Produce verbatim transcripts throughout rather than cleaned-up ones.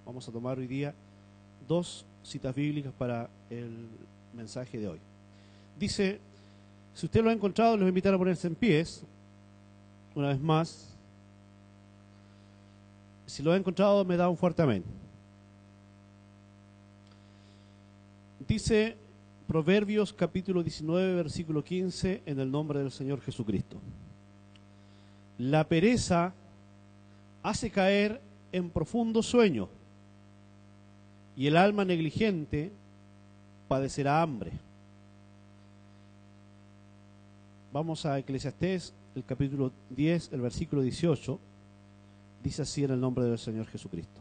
Vamos a tomar hoy día dos citas bíblicas para el mensaje de hoy. Dice, si usted lo ha encontrado, les voy a invitar a ponerse en pies, una vez más. Si lo ha encontrado, me da un fuerte amén. Dice Proverbios capítulo diecinueve, versículo quince, en el nombre del Señor Jesucristo. La pereza hace caer en profundo sueño, y el alma negligente padecerá hambre. Vamos a Eclesiastés, el capítulo diez, el versículo dieciocho. Dice así en el nombre del Señor Jesucristo.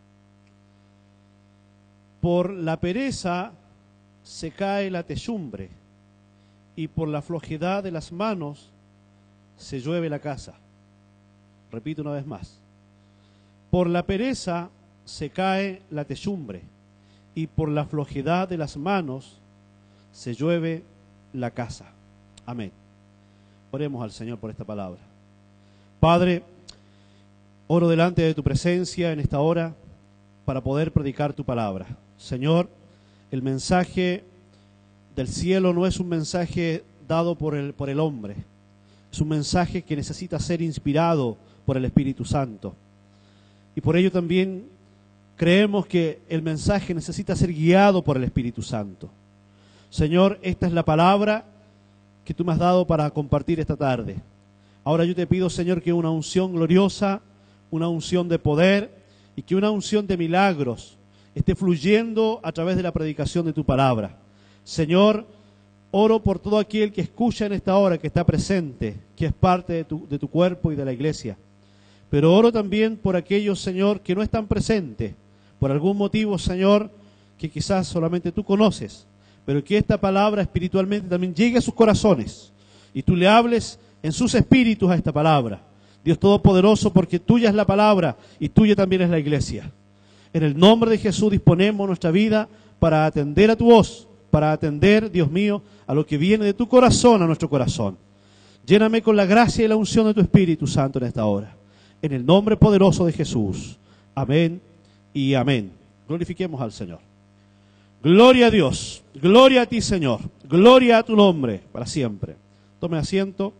Por la pereza se cae la techumbre, y por la flojedad de las manos se llueve la casa. Repito una vez más. Por la pereza se cae la techumbre, y por la flojedad de las manos se llueve la casa. Amén. Oremos al Señor por esta palabra. Padre, oro delante de tu presencia en esta hora para poder predicar tu palabra. Señor, el mensaje del cielo no es un mensaje dado por el, por el hombre. Es un mensaje que necesita ser inspirado por el Espíritu Santo. Y por ello también creemos que el mensaje necesita ser guiado por el Espíritu Santo. Señor, esta es la palabra que tú me has dado para compartir esta tarde. Ahora yo te pido, Señor, que una unción gloriosa, una unción de poder y que una unción de milagros esté fluyendo a través de la predicación de tu palabra. Señor, oro por todo aquel que escucha en esta hora, que está presente, que es parte de tu, de tu cuerpo y de la iglesia. Pero oro también por aquellos, Señor, que no están presentes, por algún motivo, Señor, que quizás solamente tú conoces, pero que esta palabra espiritualmente también llegue a sus corazones y tú le hables en sus espíritus a esta palabra. Dios Todopoderoso, porque tuya es la palabra y tuya también es la iglesia. En el nombre de Jesús disponemos nuestra vida para atender a tu voz, para atender, Dios mío, a lo que viene de tu corazón a nuestro corazón. Lléname con la gracia y la unción de tu Espíritu Santo en esta hora. En el nombre poderoso de Jesús. Amén y amén. Glorifiquemos al Señor. Gloria a Dios. Gloria a ti, Señor. Gloria a tu nombre para siempre. Tome asiento.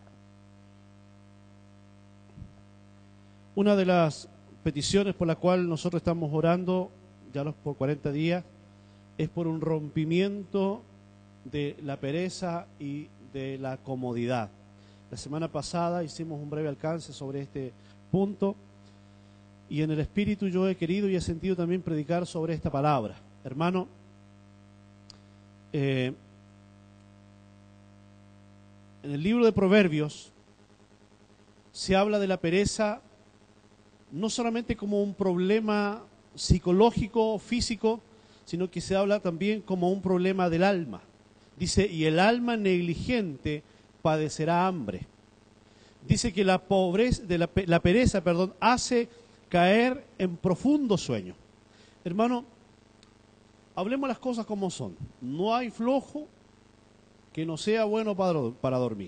Una de las peticiones por la cual nosotros estamos orando ya los por cuarenta días es por un rompimiento de la pereza y de la comodidad. La semana pasada hicimos un breve alcance sobre este punto y en el Espíritu yo he querido y he sentido también predicar sobre esta palabra. Hermano, eh, en el libro de Proverbios se habla de la pereza no solamente como un problema psicológico o físico, sino que se habla también como un problema del alma. Dice, y el alma negligente padecerá hambre. Dice que la pobreza, de la, la pereza, perdón, hace caer en profundo sueño. Hermano, hablemos las cosas como son. No hay flojo que no sea bueno para, para dormir.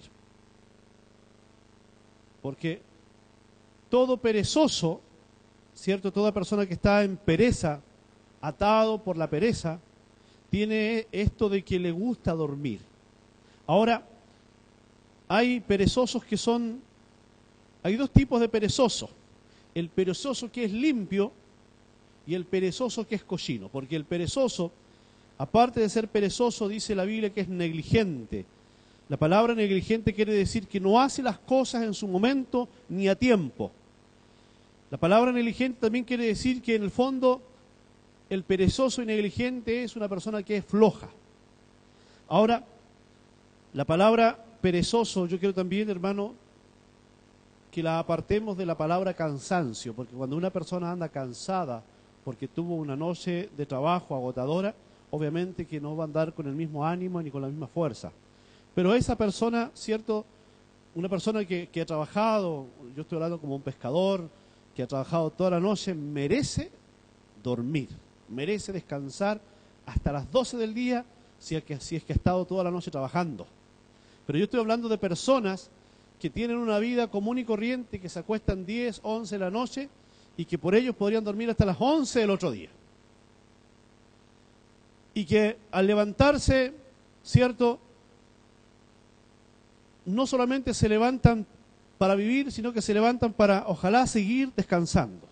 Porque todo perezoso, ¿cierto? Toda persona que está en pereza, atado por la pereza, tiene esto de que le gusta dormir. Ahora, hay perezosos que son, hay dos tipos de perezosos. El perezoso que es limpio y el perezoso que es cochino. Porque el perezoso, aparte de ser perezoso, dice la Biblia que es negligente. La palabra negligente quiere decir que no hace las cosas en su momento ni a tiempo. La palabra negligente también quiere decir que en el fondo el perezoso y negligente es una persona que es floja. Ahora, la palabra perezoso, yo quiero también, hermano, que la apartemos de la palabra cansancio, porque cuando una persona anda cansada porque tuvo una noche de trabajo agotadora, obviamente que no va a andar con el mismo ánimo ni con la misma fuerza. Pero esa persona, ¿cierto? Una persona que, que ha trabajado, yo estoy hablando como un pescador, que ha trabajado toda la noche, merece dormir, merece descansar hasta las doce del día si es que, si es que ha estado toda la noche trabajando. Pero yo estoy hablando de personas que tienen una vida común y corriente, que se acuestan diez, once de la noche y que por ellos podrían dormir hasta las once del otro día. Y que al levantarse, ¿cierto?, no solamente se levantan para vivir, sino que se levantan para, ojalá, seguir descansando.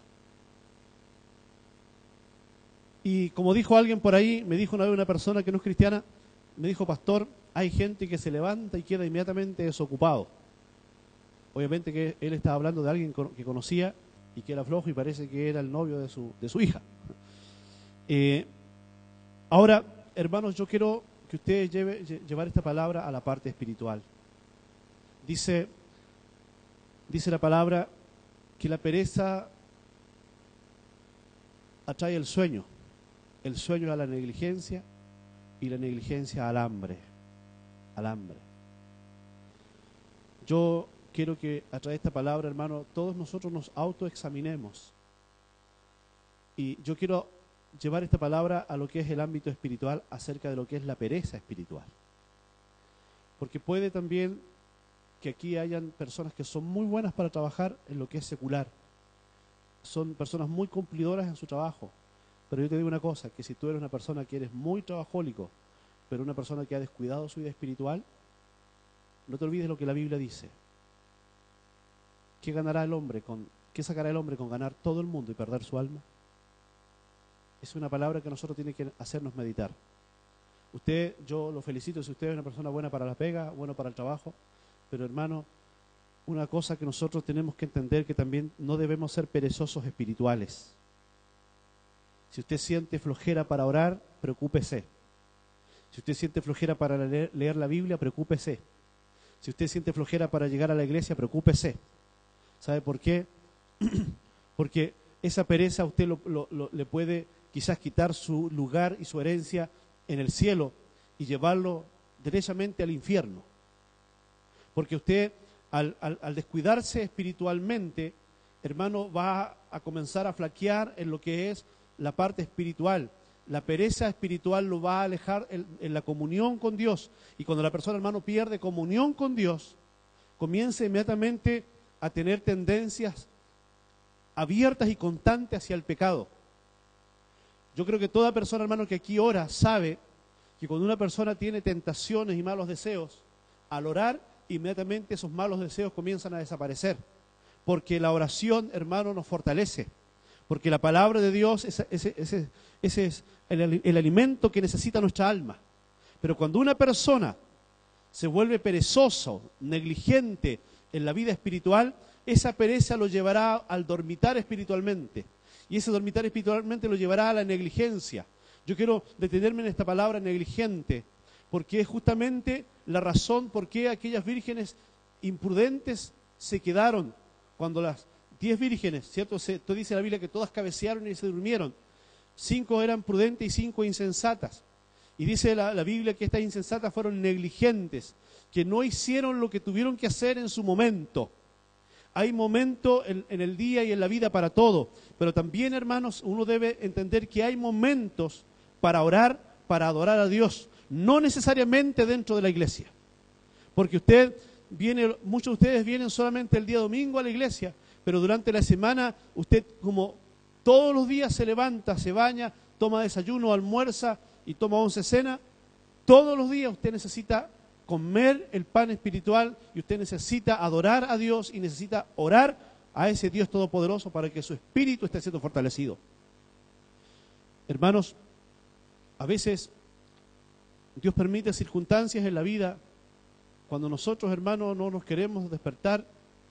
Y como dijo alguien por ahí, me dijo una vez una persona que no es cristiana, me dijo: pastor, hay gente que se levanta y queda inmediatamente desocupado. Obviamente que él estaba hablando de alguien que conocía y que era flojo y parece que era el novio de su, de su hija. Eh, ahora, hermanos, yo quiero que ustedes lleve, llevar esta palabra a la parte espiritual. Dice, dice la palabra que la pereza atrae el sueño, el sueño a la negligencia y la negligencia al hambre, al hambre. Yo quiero que a través de esta palabra, hermano, todos nosotros nos autoexaminemos. Y yo quiero llevar esta palabra a lo que es el ámbito espiritual, acerca de lo que es la pereza espiritual. Porque puede también que aquí hayan personas que son muy buenas para trabajar en lo que es secular. Son personas muy cumplidoras en su trabajo. Pero yo te digo una cosa, que si tú eres una persona que eres muy trabajólico, pero una persona que ha descuidado su vida espiritual, no te olvides lo que la Biblia dice. ¿Qué ganará el hombre con, qué sacará el hombre con ganar todo el mundo y perder su alma? Es una palabra que a nosotros tiene que hacernos meditar. Usted, yo lo felicito si usted es una persona buena para la pega, bueno para el trabajo, pero hermano, una cosa que nosotros tenemos que entender, que también no debemos ser perezosos espirituales. Si usted siente flojera para orar, preocúpese. Si usted siente flojera para leer, leer la Biblia, preocúpese. Si usted siente flojera para llegar a la iglesia, preocúpese. ¿Sabe por qué? Porque esa pereza a usted lo, lo, lo, le puede quizás quitar su lugar y su herencia en el cielo y llevarlo derechamente al infierno. Porque usted, al, al, al descuidarse espiritualmente, hermano, va a comenzar a flaquear en lo que es la parte espiritual. La pereza espiritual lo va a alejar en, en la comunión con Dios. Y cuando la persona, hermano, pierde comunión con Dios, comienza inmediatamente a tener tendencias abiertas y constantes hacia el pecado. Yo creo que toda persona, hermano, que aquí ora, sabe que cuando una persona tiene tentaciones y malos deseos, al orar, inmediatamente esos malos deseos comienzan a desaparecer. Porque la oración, hermano, nos fortalece. Porque la palabra de Dios, ese, ese, ese, ese es el, el alimento que necesita nuestra alma. Pero cuando una persona se vuelve perezoso, negligente en la vida espiritual, esa pereza lo llevará al dormitar espiritualmente. Y ese dormitar espiritualmente lo llevará a la negligencia. Yo quiero detenerme en esta palabra negligente, porque es justamente la razón por qué aquellas vírgenes imprudentes se quedaron cuando las diez vírgenes, ¿cierto? Se, dice la Biblia que todas cabecearon y se durmieron. Cinco eran prudentes y cinco insensatas. Y dice la, la Biblia que estas insensatas fueron negligentes, que no hicieron lo que tuvieron que hacer en su momento. Hay momento en, en el día y en la vida para todo, pero también, hermanos, uno debe entender que hay momentos para orar, para adorar a Dios, no necesariamente dentro de la iglesia. Porque usted viene, muchos de ustedes vienen solamente el día domingo a la iglesia, pero durante la semana usted, como todos los días, se levanta, se baña, toma desayuno, almuerza y toma once cena. Todos los días usted necesita comer el pan espiritual y usted necesita adorar a Dios y necesita orar a ese Dios todopoderoso para que su espíritu esté siendo fortalecido. Hermanos, a veces Dios permite circunstancias en la vida cuando nosotros, hermanos, no nos queremos despertar.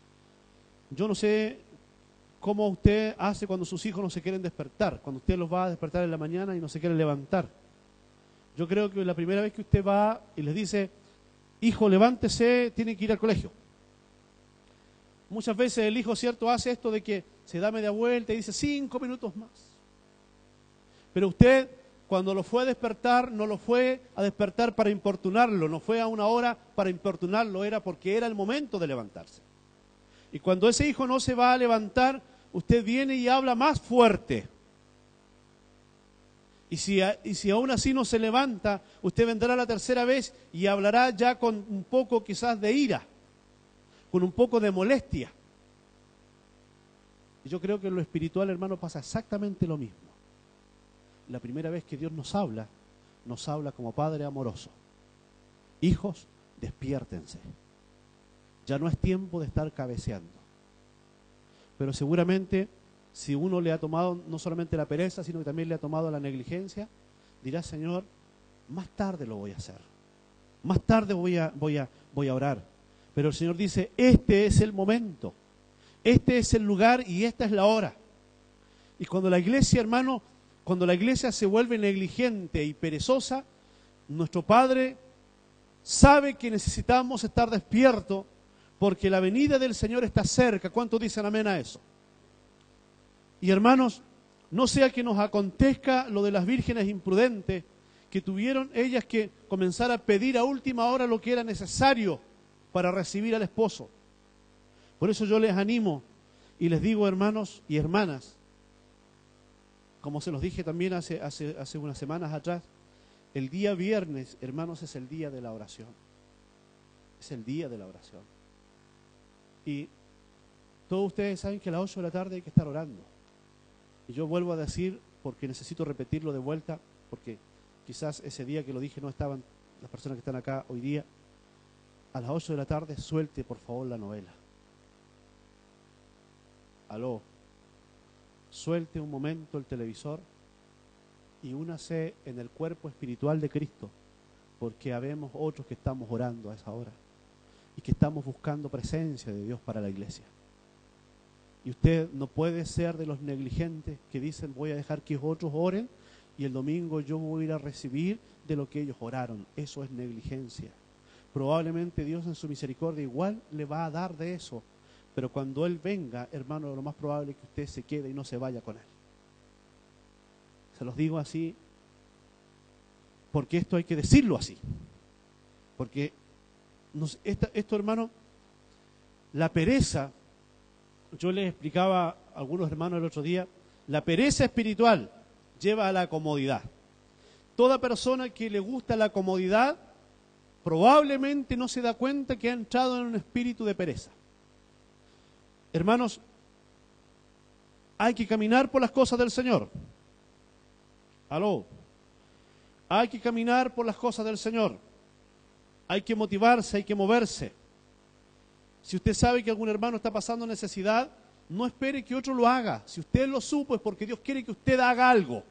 Yo no sé cómo usted hace cuando sus hijos no se quieren despertar, cuando usted los va a despertar en la mañana y no se quieren levantar. Yo creo que la primera vez que usted va y les dice: hijo, levántese, tiene que ir al colegio. Muchas veces el hijo, cierto, hace esto de que se da media vuelta y dice cinco minutos más. Pero usted, cuando lo fue a despertar, no lo fue a despertar para importunarlo, no fue a una hora para importunarlo, era porque era el momento de levantarse. Y cuando ese hijo no se va a levantar, usted viene y habla más fuerte. Y si, y si aún así no se levanta, usted vendrá la tercera vez y hablará ya con un poco quizás de ira, con un poco de molestia. Y yo creo que en lo espiritual, hermano, pasa exactamente lo mismo. La primera vez que Dios nos habla, nos habla como Padre amoroso. Hijos, despiértense. Ya no es tiempo de estar cabeceando. Pero seguramente, si uno le ha tomado no solamente la pereza, sino que también le ha tomado la negligencia, dirá: Señor, más tarde lo voy a hacer. Más tarde voy a, voy a, voy a orar. Pero el Señor dice: este es el momento. Este es el lugar y esta es la hora. Y cuando la iglesia, hermano, cuando la iglesia se vuelve negligente y perezosa, nuestro Padre sabe que necesitamos estar despiertos porque la venida del Señor está cerca. ¿Cuántos dicen amén a eso? Y hermanos, no sea que nos acontezca lo de las vírgenes imprudentes, que tuvieron ellas que comenzar a pedir a última hora lo que era necesario para recibir al esposo. Por eso yo les animo y les digo, hermanos y hermanas, como se los dije también hace, hace, hace unas semanas atrás, el día viernes, hermanos, es el día de la oración. Es el día de la oración. Y todos ustedes saben que a las ocho de la tarde hay que estar orando. Y yo vuelvo a decir, porque necesito repetirlo de vuelta, porque quizás ese día que lo dije no estaban las personas que están acá hoy día. A las ocho de la tarde suelte por favor la novela. Aló. Suelte un momento el televisor y únase en el cuerpo espiritual de Cristo, porque habemos otros que estamos orando a esa hora y que estamos buscando presencia de Dios para la iglesia. Y usted no puede ser de los negligentes que dicen: voy a dejar que otros oren y el domingo yo voy a ir a recibir de lo que ellos oraron. Eso es negligencia. Probablemente Dios en su misericordia igual le va a dar de eso, pero cuando Él venga, hermano, lo más probable es que usted se quede y no se vaya con Él. Se los digo así, porque esto hay que decirlo así. Porque nos, esta, esto, hermano, la pereza, yo les explicaba a algunos hermanos el otro día, la pereza espiritual lleva a la comodidad. Toda persona que le gusta la comodidad probablemente no se da cuenta que ha entrado en un espíritu de pereza. Hermanos, hay que caminar por las cosas del Señor. Aló. Hay que caminar por las cosas del Señor. Hay que motivarse, hay que moverse. Si usted sabe que algún hermano está pasando necesidad, no espere que otro lo haga. Si usted lo supo es porque Dios quiere que usted haga algo.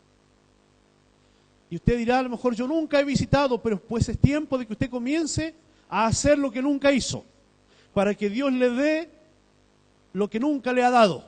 Y usted dirá: a lo mejor yo nunca he visitado, pero pues es tiempo de que usted comience a hacer lo que nunca hizo, para que Dios le dé lo que nunca le ha dado.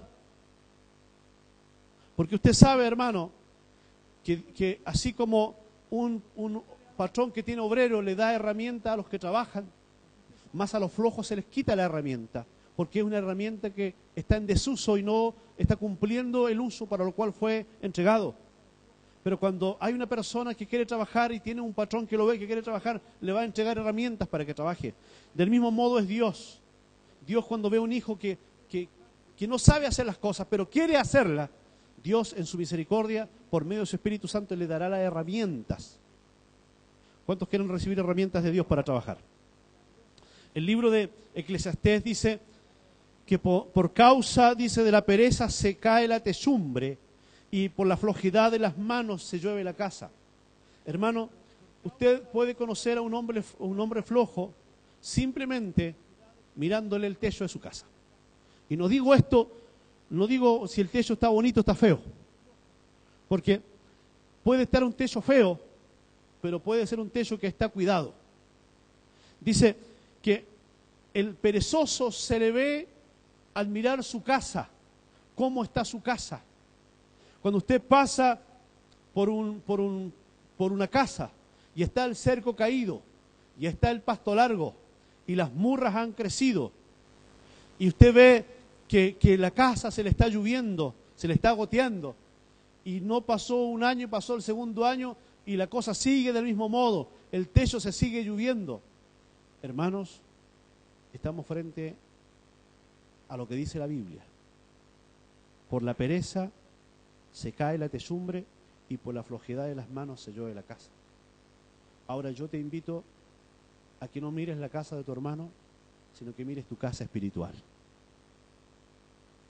Porque usted sabe, hermano, que, que así como un, un patrón que tiene obrero le da herramienta a los que trabajan, más a los flojos se les quita la herramienta, porque es una herramienta que está en desuso y no está cumpliendo el uso para lo cual fue entregado. Pero cuando hay una persona que quiere trabajar y tiene un patrón que lo ve que quiere trabajar, le va a entregar herramientas para que trabaje. Del mismo modo es Dios. Dios, cuando ve a un hijo que, que, que no sabe hacer las cosas, pero quiere hacerlas, Dios en su misericordia, por medio de su Espíritu Santo, le dará las herramientas. ¿Cuántos quieren recibir herramientas de Dios para trabajar? El libro de Eclesiastés dice que por, por causa, dice, de la pereza se cae la techumbre y por la flojedad de las manos se llueve la casa. Hermano, usted puede conocer a un hombre, un hombre flojo simplemente mirándole el techo de su casa. Y no digo esto, no digo si el techo está bonito o está feo, porque puede estar un techo feo, pero puede ser un techo que está cuidado. Dice que el perezoso se le ve al mirar su casa, cómo está su casa. Cuando usted pasa por, un, por, un, por una casa y está el cerco caído, y está el pasto largo, y las murras han crecido, y usted ve que, que la casa se le está lloviendo, se le está goteando, y no pasó un año y pasó el segundo año, y la cosa sigue del mismo modo, el techo se sigue lloviendo. Hermanos, estamos frente a lo que dice la Biblia. Por la pereza se cae la techumbre y por la flojedad de las manos se llueve la casa. Ahora yo te invito a que no mires la casa de tu hermano, sino que mires tu casa espiritual.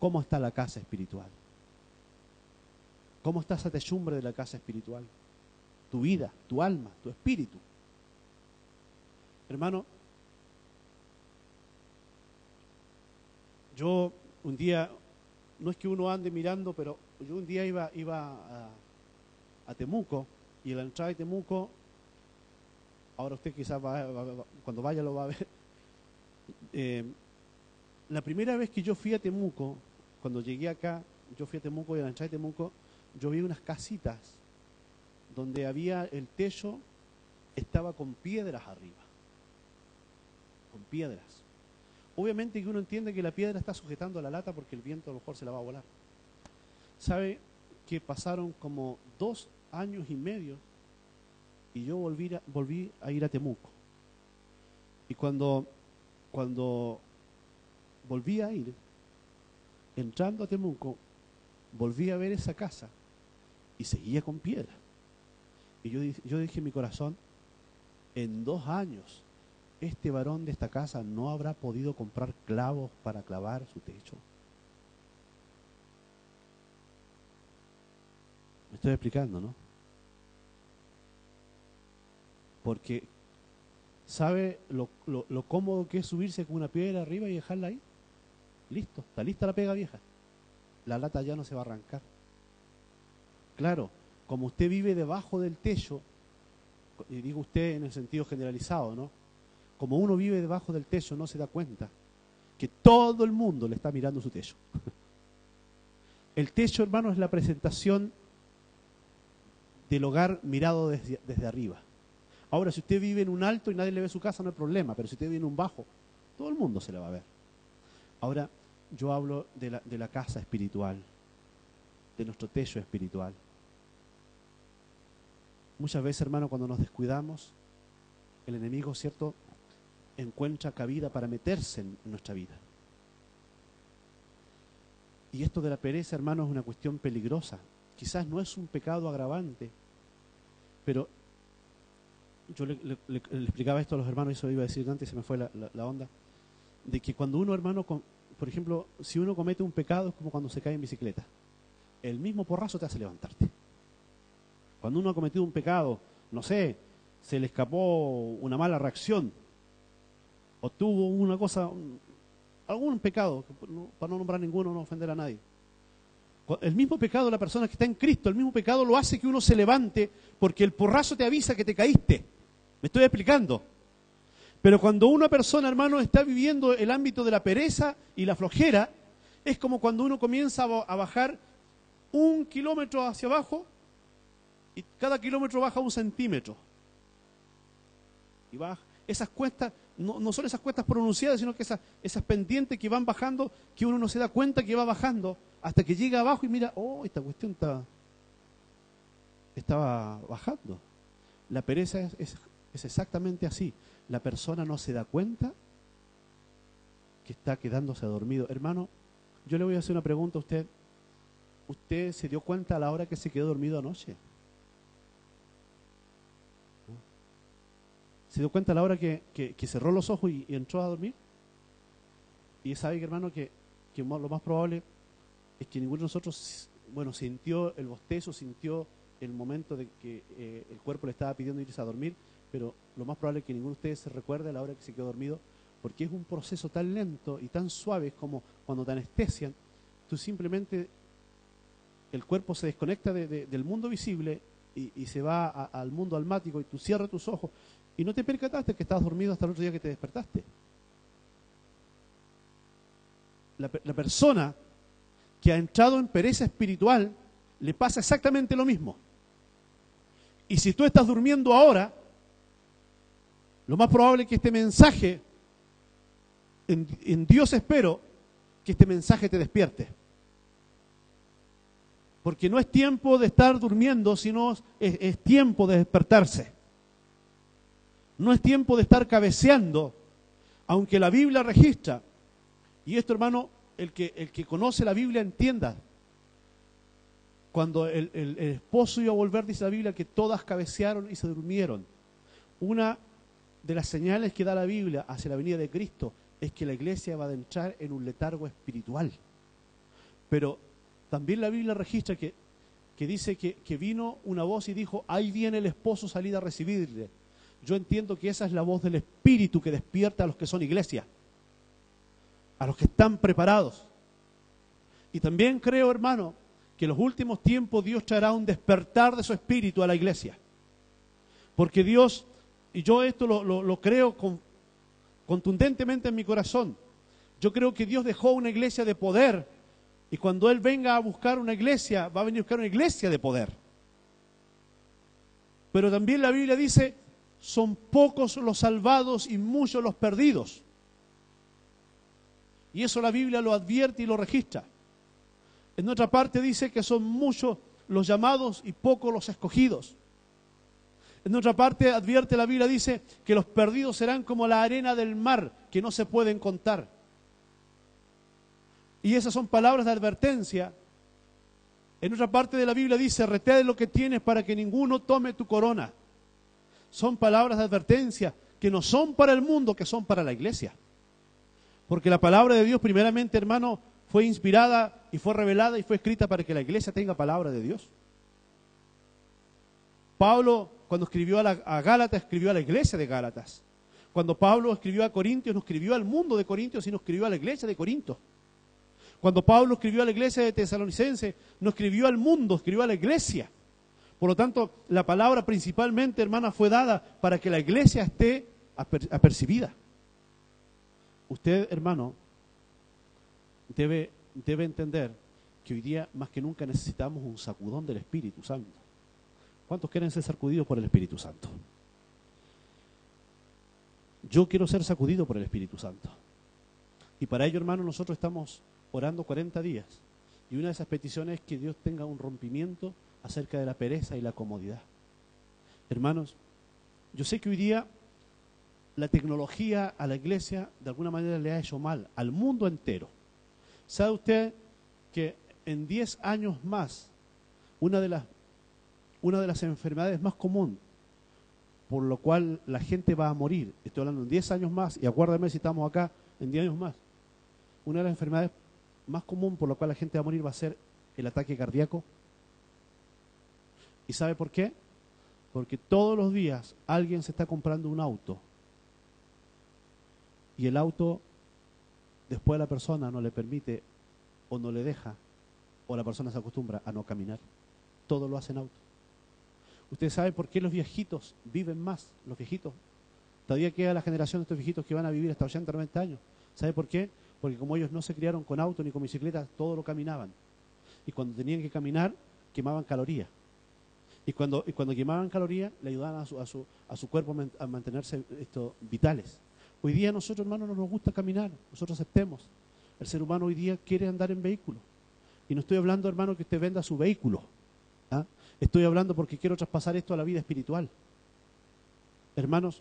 ¿Cómo está la casa espiritual? ¿Cómo está esa techumbre de la casa espiritual? Tu vida, tu alma, tu espíritu. Hermano, yo un día, no es que uno ande mirando, pero yo un día iba, iba a, a Temuco, y en la entrada de Temuco, ahora usted quizás va, va, va, cuando vaya lo va a ver, eh, la primera vez que yo fui a Temuco, cuando llegué acá, yo fui a Temuco y a la entrada de Temuco, yo vi unas casitas donde había el techo, estaba con piedras arriba, con piedras. Obviamente que uno entiende que la piedra está sujetando a la lata porque el viento a lo mejor se la va a volar. ¿Sabe que pasaron como dos años y medio y yo volví a, volví a ir a Temuco? Y cuando, cuando volví a ir, entrando a Temuco, volví a ver esa casa y seguía con piedra. Y yo, yo dije en mi corazón, en dos años, este varón de esta casa no habrá podido comprar clavos para clavar su techo. Me estoy explicando, ¿no? Porque, ¿sabe lo, lo, lo cómodo que es subirse con una piedra arriba y dejarla ahí? Listo, está lista la pega vieja. La lata ya no se va a arrancar. Claro, como usted vive debajo del techo, y digo usted en el sentido generalizado, ¿no? Como uno vive debajo del techo, no se da cuenta que todo el mundo le está mirando su techo. El techo, hermano, es la presentación del hogar mirado desde, desde arriba. Ahora, si usted vive en un alto y nadie le ve su casa, no hay problema, pero si usted vive en un bajo, todo el mundo se la va a ver. Ahora, yo hablo de la, de la casa espiritual, de nuestro techo espiritual. Muchas veces, hermano, cuando nos descuidamos, el enemigo, ¿cierto?, encuentra cabida para meterse en nuestra vida. Y esto de la pereza, hermano, es una cuestión peligrosa. Quizás no es un pecado agravante, pero yo le, le, le, le explicaba esto a los hermanos, y eso iba a decir antes y se me fue la, la, la onda, de que cuando uno, hermano, con, por ejemplo, si uno comete un pecado es como cuando se cae en bicicleta. El mismo porrazo te hace levantarte. Cuando uno ha cometido un pecado, no sé, se le escapó una mala reacción, o tuvo una cosa, un, algún pecado, no, para no nombrar ninguno, no ofender a nadie. El mismo pecado de la persona que está en Cristo, el mismo pecado lo hace que uno se levante, porque el porrazo te avisa que te caíste. ¿Me estoy explicando? Pero cuando una persona, hermano, está viviendo el ámbito de la pereza y la flojera, es como cuando uno comienza a bajar un kilómetro hacia abajo y cada kilómetro baja un centímetro. Y baja. Esas cuestas, no, no son esas cuestas pronunciadas, sino que esas, esas pendientes que van bajando, que uno no se da cuenta que va bajando, hasta que llega abajo y mira, oh, esta cuestión está, estaba bajando. La pereza es, es, es exactamente así. La persona no se da cuenta que está quedándose dormido. Hermano, yo le voy a hacer una pregunta a usted. ¿Usted se dio cuenta a la hora que se quedó dormido anoche? ¿Se dio cuenta a la hora que, que, que cerró los ojos y, y entró a dormir? Y sabe, hermano, que, que lo más probable es que ninguno de nosotros, bueno, sintió el bostezo, sintió el momento de que eh, el cuerpo le estaba pidiendo irse a dormir, pero lo más probable es que ninguno de ustedes se recuerde a la hora que se quedó dormido, porque es un proceso tan lento y tan suave, es como cuando te anestesian, tú simplemente, el cuerpo se desconecta de, de, del mundo visible y, y se va a, al mundo almático, y tú cierras tus ojos y no te percataste que estabas dormido hasta el otro día que te despertaste. La, la persona que ha entrado en pereza espiritual le pasa exactamente lo mismo. Y si tú estás durmiendo ahora, lo más probable es que este mensaje, en, en Dios espero que este mensaje te despierte. Porque no es tiempo de estar durmiendo, sino es, es tiempo de despertarse. No es tiempo de estar cabeceando, aunque la Biblia registra, y esto, hermano, el que, el que conoce la Biblia entienda. Cuando el, el, el esposo iba a volver, dice la Biblia, que todas cabecearon y se durmieron. Una de las señales que da la Biblia hacia la venida de Cristo es que la iglesia va a entrar en un letargo espiritual. Pero también la Biblia registra que, que dice que, que vino una voz y dijo, ahí viene el esposo, salid a recibirle. Yo entiendo que esa es la voz del Espíritu que despierta a los que son iglesia, a los que están preparados. Y también creo, hermano, que en los últimos tiempos Dios traerá un despertar de su Espíritu a la iglesia. Porque Dios, y yo esto lo, lo, lo creo con, contundentemente en mi corazón, yo creo que Dios dejó una iglesia de poder, y cuando Él venga a buscar una iglesia, va a venir a buscar una iglesia de poder. Pero también la Biblia dice, son pocos los salvados y muchos los perdidos. Y eso la Biblia lo advierte y lo registra. En otra parte dice que son muchos los llamados y pocos los escogidos. En otra parte advierte la Biblia, dice que los perdidos serán como la arena del mar, que no se pueden contar. Y esas son palabras de advertencia. En otra parte de la Biblia dice, retén lo que tienes para que ninguno tome tu corona. Son palabras de advertencia que no son para el mundo, que son para la iglesia. Porque la palabra de Dios, primeramente, hermano, fue inspirada y fue revelada y fue escrita para que la iglesia tenga palabra de Dios. Pablo, cuando escribió a, la, a Gálatas, escribió a la iglesia de Gálatas. Cuando Pablo escribió a Corintios, no escribió al mundo de Corintios, sino escribió a la iglesia de Corinto. Cuando Pablo escribió a la iglesia de Tesalonicense, no escribió al mundo, escribió a la iglesia. Por lo tanto, la palabra principalmente, hermana, fue dada para que la iglesia esté aper- apercibida. Usted, hermano, debe, debe entender que hoy día más que nunca necesitamos un sacudón del Espíritu Santo. ¿Cuántos quieren ser sacudidos por el Espíritu Santo? Yo quiero ser sacudido por el Espíritu Santo. Y para ello, hermano, nosotros estamos orando cuarenta días. Y una de esas peticiones es que Dios tenga un rompimiento acerca de la pereza y la comodidad. Hermanos, yo sé que hoy día la tecnología a la iglesia de alguna manera le ha hecho mal al mundo entero. ¿Sabe usted que en diez años más, una de las, una de las enfermedades más comunes por lo cual la gente va a morir, estoy hablando en diez años más, y acuérdame si estamos acá en diez años más, una de las enfermedades más comunes por la cual la gente va a morir va a ser el ataque cardíaco? ¿Y sabe por qué? Porque todos los días alguien se está comprando un auto y el auto después la persona no le permite o no le deja o la persona se acostumbra a no caminar. Todo lo hace en auto. ¿Usted sabe por qué los viejitos viven más? Los viejitos. Todavía queda la generación de estos viejitos que van a vivir hasta ochenta, noventa años. ¿Sabe por qué? Porque como ellos no se criaron con auto ni con bicicleta, todo lo caminaban. Y cuando tenían que caminar, quemaban calorías. Y cuando, y cuando quemaban calorías, le ayudaban a su, a su, a su cuerpo a mantenerse esto, vitales. Hoy día nosotros, hermanos, no nos gusta caminar, nosotros aceptemos. El ser humano hoy día quiere andar en vehículo. Y no estoy hablando, hermano, que usted venda su vehículo. ¿Ah? Estoy hablando porque quiero traspasar esto a la vida espiritual. Hermanos,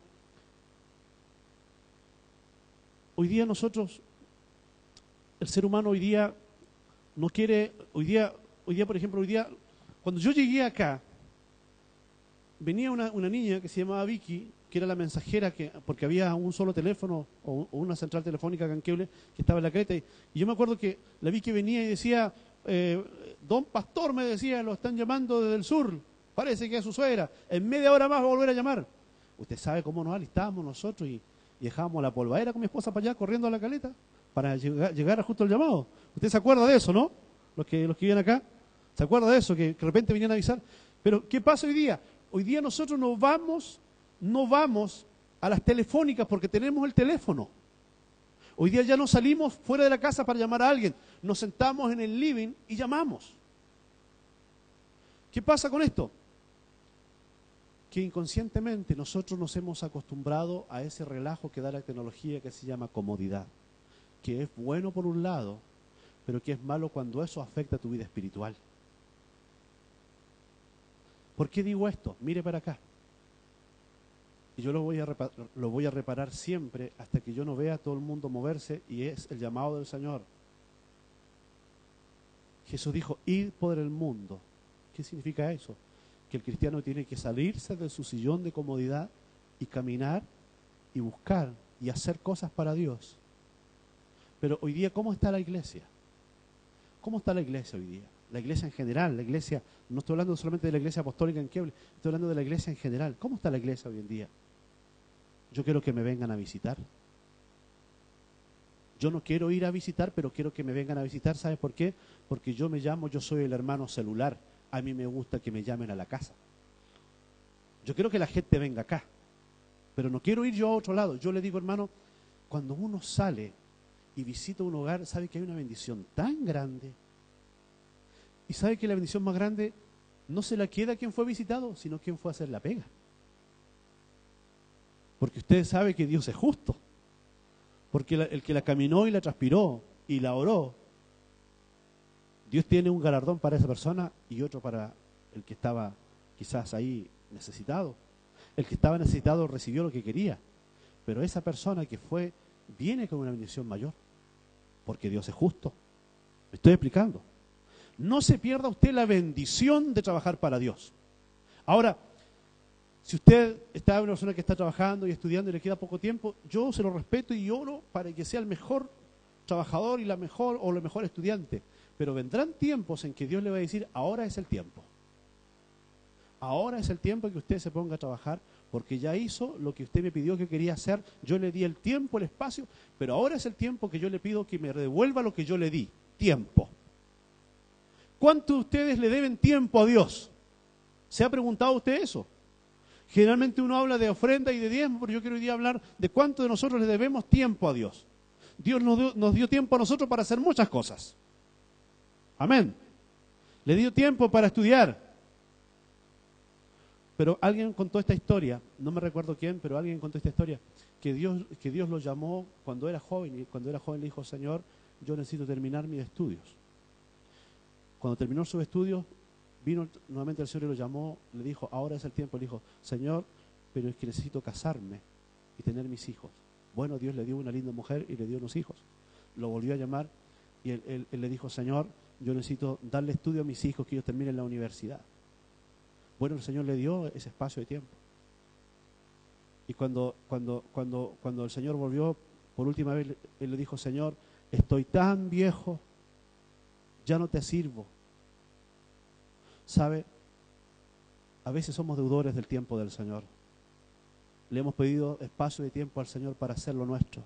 hoy día nosotros, el ser humano hoy día no quiere, hoy día, hoy día por ejemplo, hoy día, cuando yo llegué acá, venía una, una niña que se llamaba Vicky, que era la mensajera, que porque había un solo teléfono o, o una central telefónica acá en Queble, que estaba en la Creta, y, y yo me acuerdo que la Vicky venía y decía, eh, don Pastor, me decía, lo están llamando desde el sur, parece que es su suegra, en media hora más va a volver a llamar. Usted sabe cómo nos alistábamos nosotros y, y dejábamos la polvadera con mi esposa para allá, corriendo a la caleta, para llegar, llegar a justo el llamado. Usted se acuerda de eso, ¿no? Los que, los que viven acá, ¿se acuerda de eso? Que, que de repente venían a avisar. Pero, ¿qué pasa hoy día? Hoy día nosotros no vamos, no vamos a las telefónicas porque tenemos el teléfono. Hoy día ya no salimos fuera de la casa para llamar a alguien. Nos sentamos en el living y llamamos. ¿Qué pasa con esto? Que inconscientemente nosotros nos hemos acostumbrado a ese relajo que da la tecnología que se llama comodidad. Que es bueno por un lado, pero que es malo cuando eso afecta a tu vida espiritual. ¿Por qué digo esto? Mire para acá. Y yo lo voy a reparar, lo voy a reparar siempre hasta que yo no vea a todo el mundo moverse, y es el llamado del Señor. Jesús dijo, id por el mundo. ¿Qué significa eso? Que el cristiano tiene que salirse de su sillón de comodidad y caminar y buscar y hacer cosas para Dios. Pero hoy día, ¿cómo está la iglesia? ¿Cómo está la iglesia hoy día? La iglesia en general, la iglesia, no estoy hablando solamente de la iglesia apostólica en Kieble, estoy hablando de la iglesia en general. ¿Cómo está la iglesia hoy en día? Yo quiero que me vengan a visitar. Yo no quiero ir a visitar, pero quiero que me vengan a visitar. ¿Sabes por qué? Porque yo me llamo, yo soy el hermano celular. A mí me gusta que me llamen a la casa. Yo quiero que la gente venga acá, pero no quiero ir yo a otro lado. Yo le digo, hermano, cuando uno sale y visita un hogar, sabe que hay una bendición tan grande. Y sabe que la bendición más grande no se la queda quien fue visitado, sino quien fue a hacer la pega. Porque usted sabe que Dios es justo. Porque la, el que la caminó y la transpiró y la oró, Dios tiene un galardón para esa persona y otro para el que estaba quizás ahí necesitado. El que estaba necesitado recibió lo que quería, pero esa persona que fue, viene con una bendición mayor, porque Dios es justo. ¿Me estoy explicando? No se pierda usted la bendición de trabajar para Dios. Ahora, si usted está una persona que está trabajando y estudiando y le queda poco tiempo, yo se lo respeto y oro para que sea el mejor trabajador y la mejor o el mejor estudiante. Pero vendrán tiempos en que Dios le va a decir, ahora es el tiempo. Ahora es el tiempo en que usted se ponga a trabajar, porque ya hizo lo que usted me pidió que quería hacer. Yo le di el tiempo, el espacio, pero ahora es el tiempo que yo le pido que me devuelva lo que yo le di. Tiempo. ¿Cuánto de ustedes le deben tiempo a Dios? ¿Se ha preguntado usted eso? Generalmente uno habla de ofrenda y de diezmo, pero yo quiero hoy día hablar de cuánto de nosotros le debemos tiempo a Dios. Dios nos dio, nos dio tiempo a nosotros para hacer muchas cosas. Amén. Le dio tiempo para estudiar. Pero alguien contó esta historia, no me recuerdo quién, pero alguien contó esta historia, que Dios, que Dios lo llamó cuando era joven, y cuando era joven le dijo, Señor, yo necesito terminar mis estudios. Cuando terminó sus estudios, vino nuevamente el Señor y lo llamó, le dijo, ahora es el tiempo. Le dijo, Señor, pero es que necesito casarme y tener mis hijos. Bueno, Dios le dio una linda mujer y le dio unos hijos. Lo volvió a llamar y él, él, él le dijo, Señor, yo necesito darle estudio a mis hijos, que ellos terminen la universidad. Bueno, el Señor le dio ese espacio de tiempo. Y cuando, cuando, cuando, cuando el Señor volvió, por última vez, él le dijo, Señor, estoy tan viejo, ya no te sirvo. ¿Sabe? A veces somos deudores del tiempo del Señor. Le hemos pedido espacio de tiempo al Señor para hacer lo nuestro.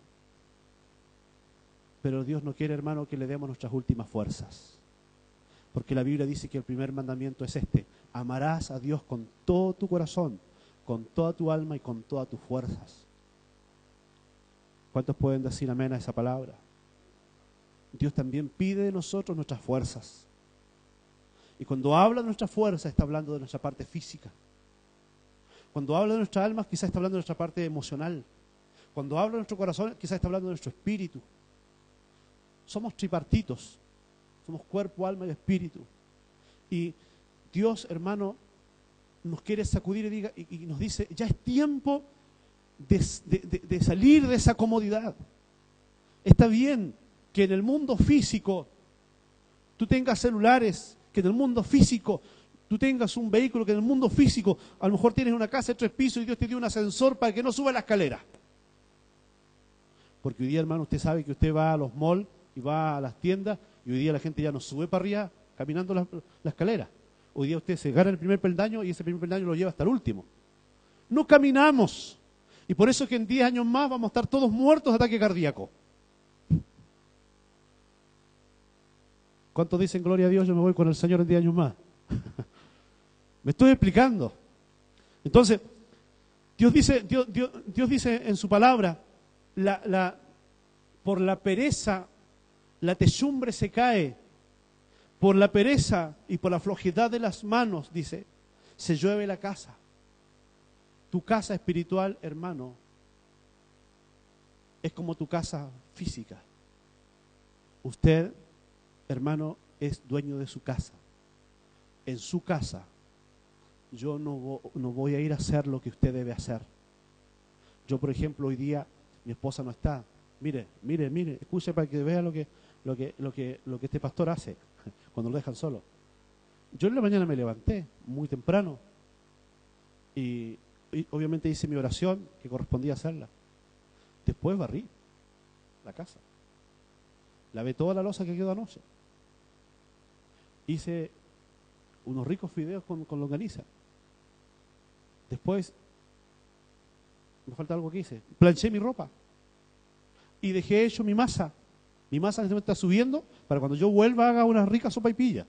Pero Dios no quiere, hermano, que le demos nuestras últimas fuerzas. Porque la Biblia dice que el primer mandamiento es este: amarás a Dios con todo tu corazón, con toda tu alma y con todas tus fuerzas. ¿Cuántos pueden decir amén a esa palabra? Dios también pide de nosotros nuestras fuerzas. Y cuando habla de nuestra fuerza, está hablando de nuestra parte física. Cuando habla de nuestra alma, quizás está hablando de nuestra parte emocional. Cuando habla de nuestro corazón, quizás está hablando de nuestro espíritu. Somos tripartitos. Somos cuerpo, alma y espíritu. Y Dios, hermano, nos quiere sacudir y, diga, y, y nos dice, ya es tiempo de, de, de, de salir de esa comodidad. Está bien que en el mundo físico tú tengas celulares, que en el mundo físico tú tengas un vehículo, que en el mundo físico a lo mejor tienes una casa de tres pisos y Dios te dio un ascensor para que no suba la escalera. Porque hoy día, hermano, usted sabe que usted va a los malls y va a las tiendas y hoy día la gente ya no sube para arriba caminando la, la escalera. Hoy día usted se gana el primer peldaño y ese primer peldaño lo lleva hasta el último. No caminamos. Y por eso es que en diez años más vamos a estar todos muertos de ataque cardíaco. ¿Cuántos dicen gloria a Dios? Yo me voy con el Señor en diez años más. Me estoy explicando. Entonces, Dios dice, Dios, Dios, Dios dice en su palabra, la, la, por la pereza la techumbre se cae, por la pereza y por la flojedad de las manos, dice, se llueve la casa. Tu casa espiritual, hermano, es como tu casa física. Usted, hermano, es dueño de su casa. En su casa, yo no, no voy a ir a hacer lo que usted debe hacer. Yo, por ejemplo, hoy día, mi esposa no está. Mire, mire, mire, escuche para que vea lo que, lo que, lo que, lo que este pastor hace cuando lo dejan solo. Yo en la mañana me levanté muy temprano y, y obviamente hice mi oración que correspondía hacerla. Después barrí la casa. Lavé toda la loza que quedó anoche. hice unos ricos fideos con, con longaniza. Después, me falta algo que hice, planché mi ropa y dejé hecho mi masa. Mi masa en este momento está subiendo para cuando yo vuelva haga una rica sopa y pilla.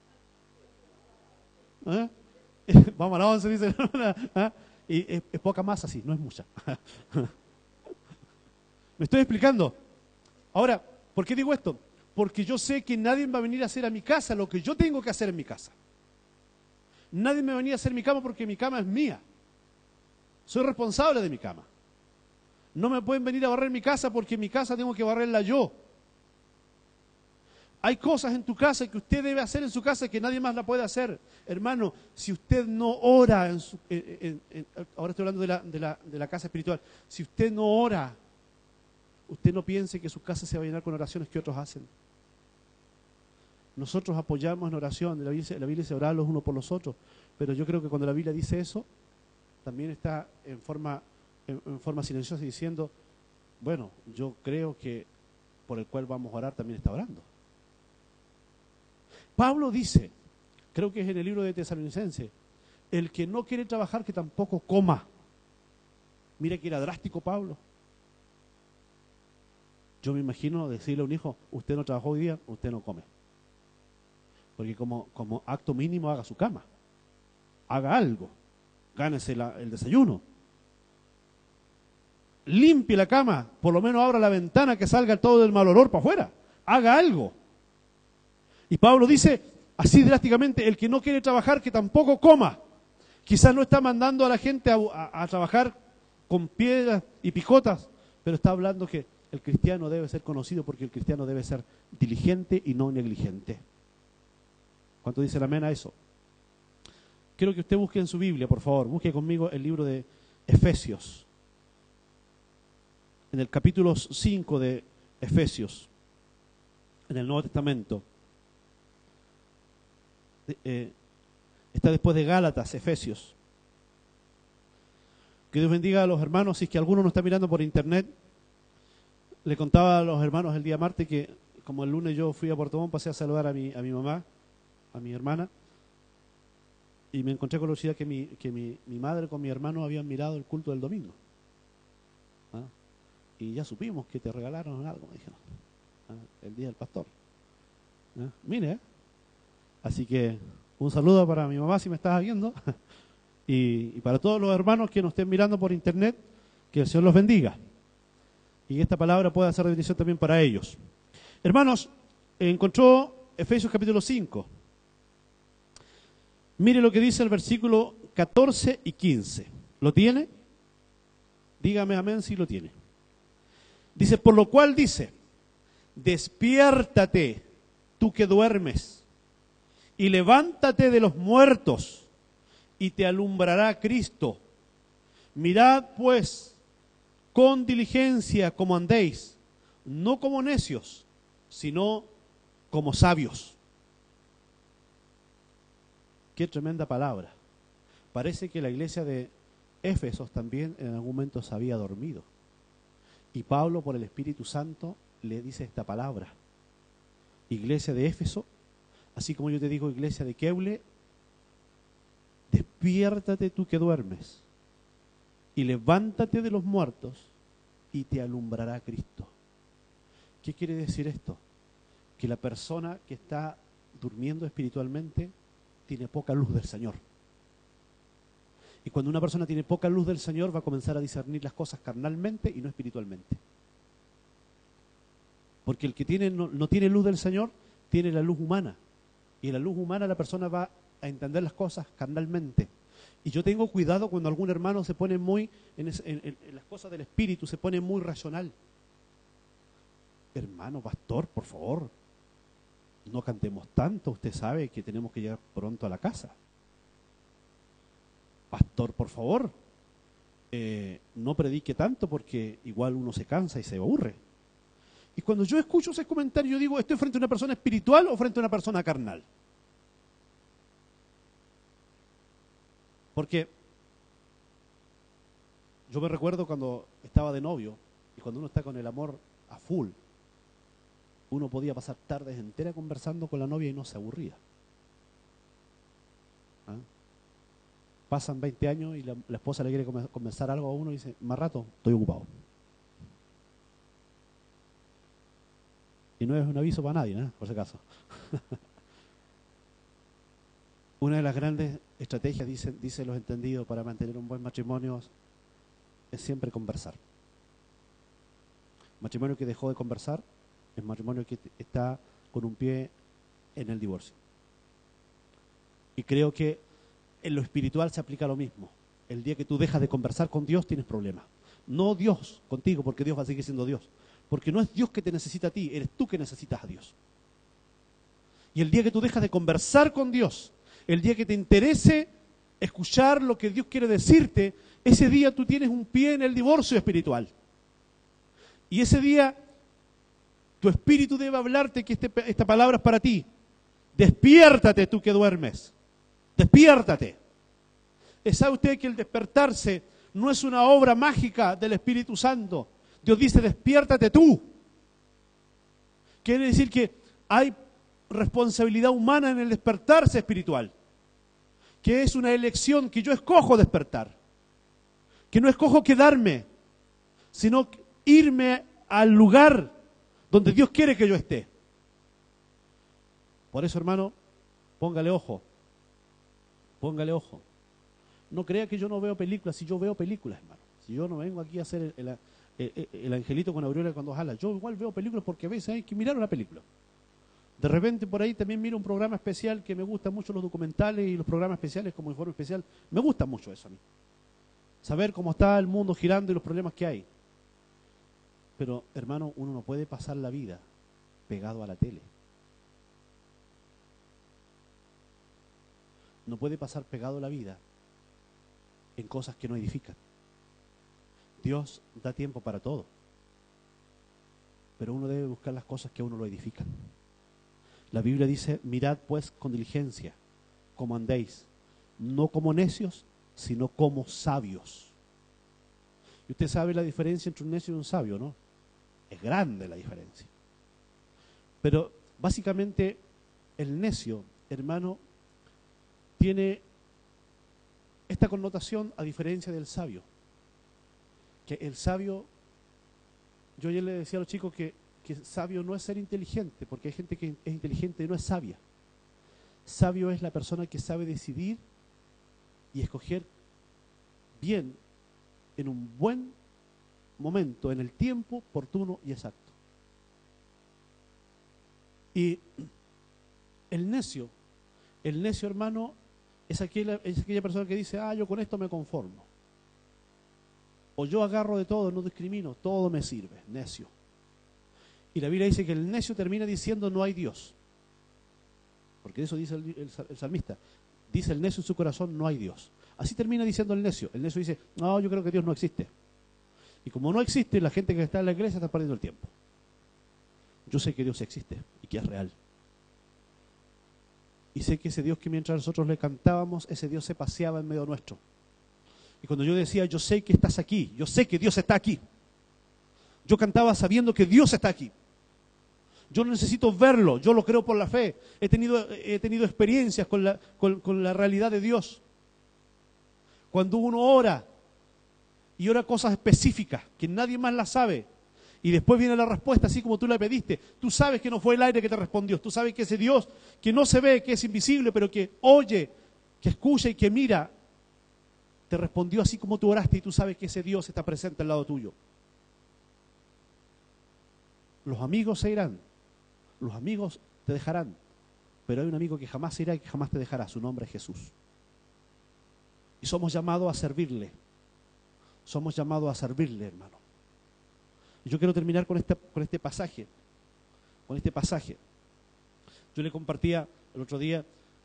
¿Eh? Vamos a la once, dice. ¿Eh? Y es, es poca masa, sí, no es mucha. ¿Me estoy explicando? Ahora, ¿por qué digo esto? Porque yo sé que nadie va a venir a hacer a mi casa lo que yo tengo que hacer en mi casa. Nadie me va a venir a hacer mi cama porque mi cama es mía. Soy responsable de mi cama. No me pueden venir a barrer mi casa porque mi casa tengo que barrerla yo. Hay cosas en tu casa que usted debe hacer en su casa que nadie más la puede hacer. Hermano, si usted no ora, en su, en, en, en, ahora estoy hablando de la, de, la, de la casa espiritual, si usted no ora, usted no piense que su casa se va a llenar con oraciones que otros hacen. Nosotros apoyamos en oración, la Biblia, la Biblia dice orar los unos por los otros, pero yo creo que cuando la Biblia dice eso, también está en forma, en, en forma silenciosa diciendo, bueno, yo creo que por el cual vamos a orar también está orando. Pablo dice, creo que es en el libro de Tesalonicenses, el que no quiere trabajar que tampoco coma. Mira que era drástico Pablo. Yo me imagino decirle a un hijo, usted no trabajó hoy día, usted no come. Porque como, como acto mínimo haga su cama, haga algo, gánese la, el desayuno, limpie la cama, por lo menos abra la ventana que salga todo el mal olor para afuera, haga algo. Y Pablo dice, así drásticamente, el que no quiere trabajar, que tampoco coma. Quizás no está mandando a la gente a, a, a trabajar con piedras y picotas, pero está hablando que el cristiano debe ser conocido porque el cristiano debe ser diligente y no negligente. ¿Cuánto dice el amén a eso? Quiero que usted busque en su Biblia, por favor, busque conmigo el libro de Efesios. En el capítulo cinco de Efesios, en el Nuevo Testamento. Eh, está después de Gálatas, Efesios. Que Dios bendiga a los hermanos. Si es que alguno nos está mirando por internet, le contaba a los hermanos el día martes que como el lunes yo fui a Puerto Montt, pasé a saludar a mi, a mi mamá, a mi hermana, y me encontré con la curiosidad que, mi, que mi, mi madre con mi hermano habían mirado el culto del domingo. ¿Ah? Y ya supimos que te regalaron algo, me dijeron, ¿ah? El día del pastor. ¿Ah? Mire, ¿eh? Así que un saludo para mi mamá si me estás viendo y, y para todos los hermanos que nos estén mirando por internet, que el Señor los bendiga y que esta palabra pueda ser de bendición también para ellos. Hermanos, encontró Efesios capítulo cinco. Mire lo que dice el versículo catorce y quince. ¿Lo tiene? Dígame amén si lo tiene. Dice, por lo cual dice, despiértate tú que duermes, y levántate de los muertos, y te alumbrará Cristo. Mirad pues con diligencia como andéis, no como necios, sino como sabios. Qué tremenda palabra. Parece que la iglesia de Éfesos también en algún momento se había dormido. Y Pablo, por el Espíritu Santo, le dice esta palabra. Iglesia de Éfeso, así como yo te digo, iglesia de Keule, despiértate tú que duermes y levántate de los muertos y te alumbrará Cristo. ¿Qué quiere decir esto? Que la persona que está durmiendo espiritualmente tiene poca luz del Señor. Y cuando una persona tiene poca luz del Señor va a comenzar a discernir las cosas carnalmente y no espiritualmente. Porque el que tiene, no, no tiene luz del Señor tiene la luz humana. Y en la luz humana la persona va a entender las cosas carnalmente. Y yo tengo cuidado cuando algún hermano se pone muy, en, es, en, en, en las cosas del espíritu, se pone muy racional. Hermano, pastor, por favor, no cantemos tanto, usted sabe que tenemos que llegar pronto a la casa. Pastor, por favor, eh, no predique tanto porque igual uno se cansa y se aburre. Y cuando yo escucho ese comentario, yo digo, ¿estoy frente a una persona espiritual o frente a una persona carnal? Porque yo me recuerdo cuando estaba de novio, y cuando uno está con el amor a full, uno podía pasar tardes enteras conversando con la novia y no se aburría. ¿Ah? Pasan veinte años y la, la esposa le quiere comenzar algo a uno y dice, más rato, estoy ocupado. Y no es un aviso para nadie, ¿eh? Por si acaso. Una de las grandes estrategias, dicen, dicen los entendidos, para mantener un buen matrimonio es siempre conversar. Matrimonio que dejó de conversar es matrimonio que está con un pie en el divorcio. Y creo que en lo espiritual se aplica lo mismo. El día que tú dejas de conversar con Dios tienes problemas. No Dios contigo, porque Dios va a seguir siendo Dios. Porque no es Dios que te necesita a ti, eres tú que necesitas a Dios. Y el día que tú dejas de conversar con Dios, el día que te interese escuchar lo que Dios quiere decirte, ese día tú tienes un pie en el divorcio espiritual. Y ese día tu espíritu debe hablarte que este, esta palabra es para ti. Despiértate tú que duermes. Despiértate. ¿Sabe usted que el despertarse no es una obra mágica del Espíritu Santo? Dios dice, despiértate tú. Quiere decir que hay responsabilidad humana en el despertarse espiritual, que es una elección que yo escojo despertar, que no escojo quedarme, sino irme al lugar donde Dios quiere que yo esté. Por eso, hermano, póngale ojo, póngale ojo. No crea que yo no veo películas, si yo veo películas, hermano. Si yo no vengo aquí a hacer el, el, el, el angelito con aureola con dos alas, yo igual veo películas porque a veces hay que mirar una película. De repente por ahí también miro un programa especial que me gustan mucho los documentales y los programas especiales como Informe Especial. Me gusta mucho eso a mí. Saber cómo está el mundo girando y los problemas que hay. Pero, hermano, uno no puede pasar la vida pegado a la tele. No puede pasar pegado la vida en cosas que no edifican. Dios da tiempo para todo. Pero uno debe buscar las cosas que a uno lo edifican. La Biblia dice, mirad pues con diligencia cómo andéis, no como necios, sino como sabios. Y usted sabe la diferencia entre un necio y un sabio, ¿no? Es grande la diferencia. Pero básicamente el necio, hermano, tiene esta connotación a diferencia del sabio. Que el sabio, yo ayer le decía a los chicos que que sabio no es ser inteligente, porque hay gente que es inteligente y no es sabia. Sabio es la persona que sabe decidir y escoger bien en un buen momento, en el tiempo oportuno y exacto. Y el necio, el necio, hermano, es aquella, es aquella persona que dice, ah, yo con esto me conformo. O yo agarro de todo, no discrimino, todo me sirve, necio. Y la Biblia dice que el necio termina diciendo no hay Dios. Porque eso dice el, el, el salmista. Dice el necio en su corazón no hay Dios. Así termina diciendo el necio. El necio dice, no, yo creo que Dios no existe. Y como no existe, la gente que está en la iglesia está perdiendo el tiempo. Yo sé que Dios existe y que es real. Y sé que ese Dios que mientras nosotros le cantábamos, ese Dios se paseaba en medio nuestro. Y cuando yo decía, yo sé que estás aquí, yo sé que Dios está aquí. Yo cantaba sabiendo que Dios está aquí. Yo no necesito verlo, yo lo creo por la fe. He tenido, he tenido experiencias con la, con, con la realidad de Dios. Cuando uno ora, y ora cosas específicas, que nadie más las sabe, y después viene la respuesta así como tú la pediste, tú sabes que no fue el aire que te respondió, tú sabes que ese Dios que no se ve, que es invisible, pero que oye, que escucha y que mira, te respondió así como tú oraste y tú sabes que ese Dios está presente al lado tuyo. Los amigos se irán, los amigos te dejarán, pero hay un amigo que jamás se irá y que jamás te dejará, su nombre es Jesús. Y somos llamados a servirle, somos llamados a servirle, hermano. Y yo quiero terminar con este, con este pasaje, con este pasaje. Yo le compartía el otro día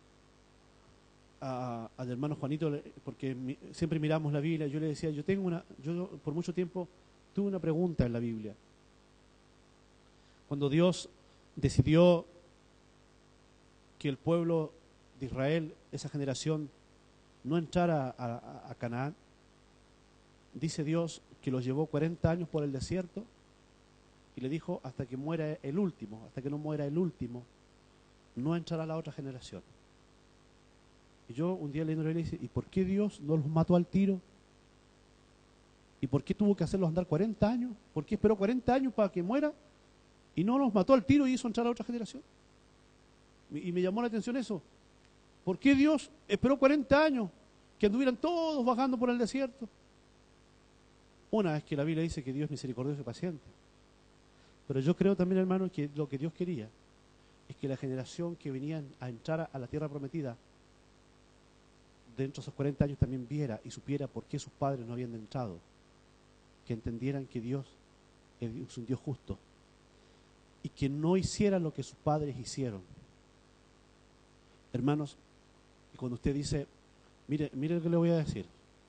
a, al hermano Juanito, porque mi, siempre miramos la Biblia, yo le decía, yo tengo una, yo por mucho tiempo tuve una pregunta en la Biblia. Cuando Dios decidió que el pueblo de Israel, esa generación, no entrara a, a, a Canaán, dice Dios que los llevó cuarenta años por el desierto y le dijo hasta que muera el último, hasta que no muera el último, no entrará la otra generación. Y yo un día leyendo la Biblia dice, ¿y por qué Dios no los mató al tiro? ¿Y por qué tuvo que hacerlos andar cuarenta años? ¿Por qué esperó cuarenta años para que muera? Y no los mató al tiro y hizo entrar a otra generación. Y me llamó la atención eso. ¿Por qué Dios esperó cuarenta años que anduvieran todos vagando por el desierto? Una es que la Biblia dice que Dios es misericordioso y paciente. Pero yo creo también, hermano, que lo que Dios quería es que la generación que venía a entrar a la tierra prometida dentro de esos cuarenta años también viera y supiera por qué sus padres no habían entrado. Que entendieran que Dios es un Dios justo y que no hicieran lo que sus padres hicieron. Hermanos, y cuando usted dice, mire, mire lo que le voy a decir.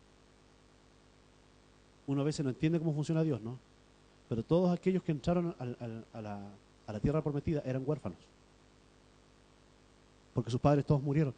Uno a veces no entiende cómo funciona Dios, ¿no? Pero todos aquellos que entraron al, al, a, la, a la tierra prometida eran huérfanos. Porque sus padres todos murieron.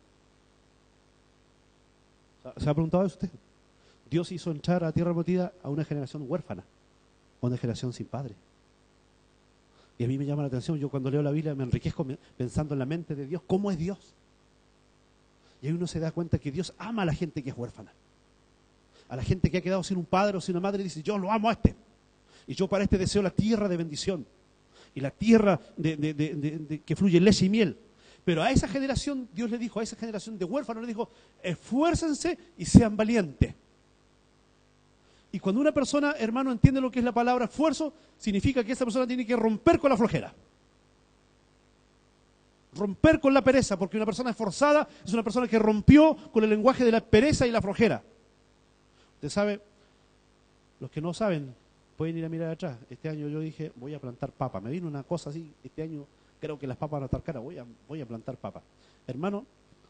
¿Se ha preguntado eso usted? Dios hizo entrar a la tierra prometida a una generación huérfana, a una generación sin padre. Y a mí me llama la atención, yo cuando leo la Biblia me enriquezco pensando en la mente de Dios, ¿cómo es Dios? Y ahí uno se da cuenta que Dios ama a la gente que es huérfana. A la gente que ha quedado sin un padre o sin una madre, dice, yo lo amo a este. Y yo para este deseo la tierra de bendición. Y la tierra de, de, de, de, de, que fluye leche y miel. Pero a esa generación, Dios le dijo, a esa generación de huérfanos, le dijo, esfuércense y sean valientes. Y cuando una persona, hermano, entiende lo que es la palabra esfuerzo, significa que esa persona tiene que romper con la flojera. Romper con la pereza, porque una persona esforzada es una persona que rompió con el lenguaje de la pereza y la flojera. Usted sabe, los que no saben, pueden ir a mirar atrás. Este año yo dije, voy a plantar papa. Me vino una cosa así, este año creo que las papas van a estar caras, voy a, voy a plantar papa. Hermano,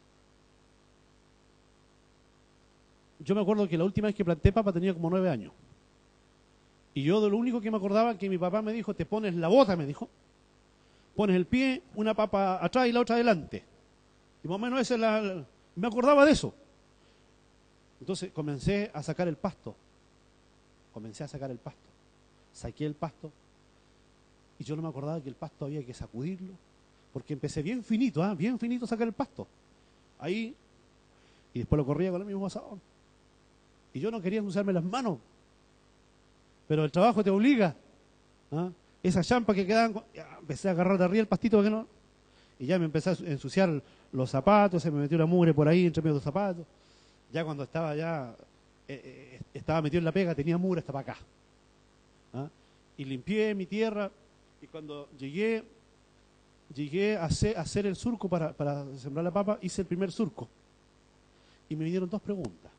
yo me acuerdo que la última vez que planté papa tenía como nueve años. Y yo de lo único que me acordaba que mi papá me dijo, te pones la bota, me dijo. Pones el pie, una papa atrás y la otra adelante. Y más o menos esa es la, la, me acordaba de eso. Entonces comencé a sacar el pasto. Comencé a sacar el pasto. Saqué el pasto. Y yo no me acordaba que el pasto había que sacudirlo. Porque empecé bien finito, ¿eh? bien finito a sacar el pasto. Ahí. Y después lo corría con el mismo asador. Y yo no quería ensuciarme las manos. Pero el trabajo te obliga. ¿Ah? Esas champas que quedaban, ya, empecé a agarrar de arriba el pastito para que no. Y ya me empecé a ensuciar los zapatos, se me metió una mugre por ahí entre medio de los zapatos. Ya cuando estaba ya, eh, eh, estaba metido en la pega, tenía mugre hasta para acá. ¿Ah? Y limpié mi tierra, y cuando llegué, llegué a hacer, a hacer el surco para, para sembrar la papa, hice el primer surco. Y me vinieron dos preguntas.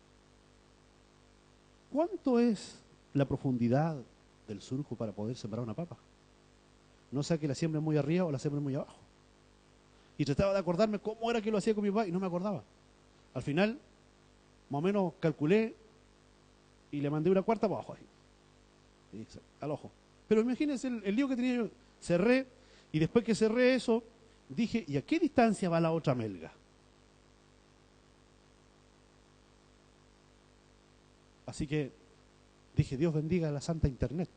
¿Cuánto es la profundidad del surco para poder sembrar una papa? No sé que la siembren muy arriba o la siembren muy abajo. Y trataba de acordarme cómo era que lo hacía con mi papá y no me acordaba. Al final, más o menos calculé y le mandé una cuarta para abajo ahí. Y, al ojo. Pero imagínense el, el lío que tenía yo. Cerré y después que cerré eso, dije, ¿y a qué distancia va la otra melga? Así que dije, Dios bendiga la santa internet.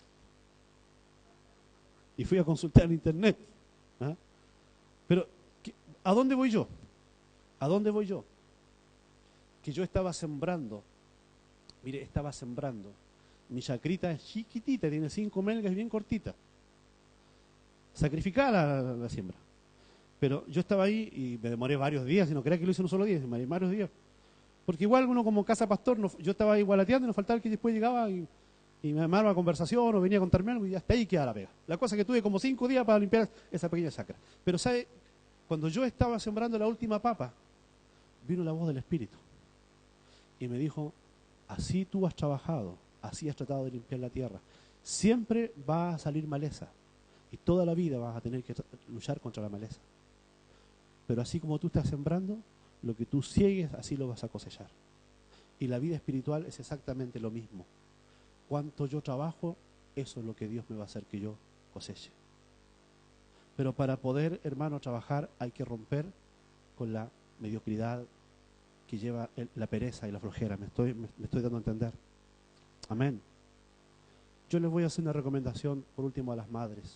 Y fui a consultar en internet. ¿Ah? Pero, ¿a dónde voy yo? ¿A dónde voy yo? Que yo estaba sembrando. Mire, estaba sembrando. Mi chacrita es chiquitita, tiene cinco melgas y bien cortita. Sacrificada la, la siembra. Pero yo estaba ahí y me demoré varios días, y no creía que lo hice en un solo día, me demoré varios días. Porque igual uno como casa pastor, no, yo estaba ahí gualateando y no faltaba que después llegaba y, y me armaba la conversación o venía a contarme algo y hasta ahí quedaba la pega. La cosa que tuve como cinco días para limpiar esa pequeña sacra. Pero ¿sabe? Cuando yo estaba sembrando la última papa, vino la voz del Espíritu. Y me dijo, así tú has trabajado, así has tratado de limpiar la tierra. Siempre va a salir maleza. Y toda la vida vas a tener que luchar contra la maleza. Pero así como tú estás sembrando, lo que tú siegues, así lo vas a cosechar. Y la vida espiritual es exactamente lo mismo. Cuanto yo trabajo, eso es lo que Dios me va a hacer que yo coseche. Pero para poder, hermano, trabajar hay que romper con la mediocridad que lleva el, la pereza y la flojera. Me estoy, me, me estoy dando a entender. Amén. Yo les voy a hacer una recomendación, por último, a las madres.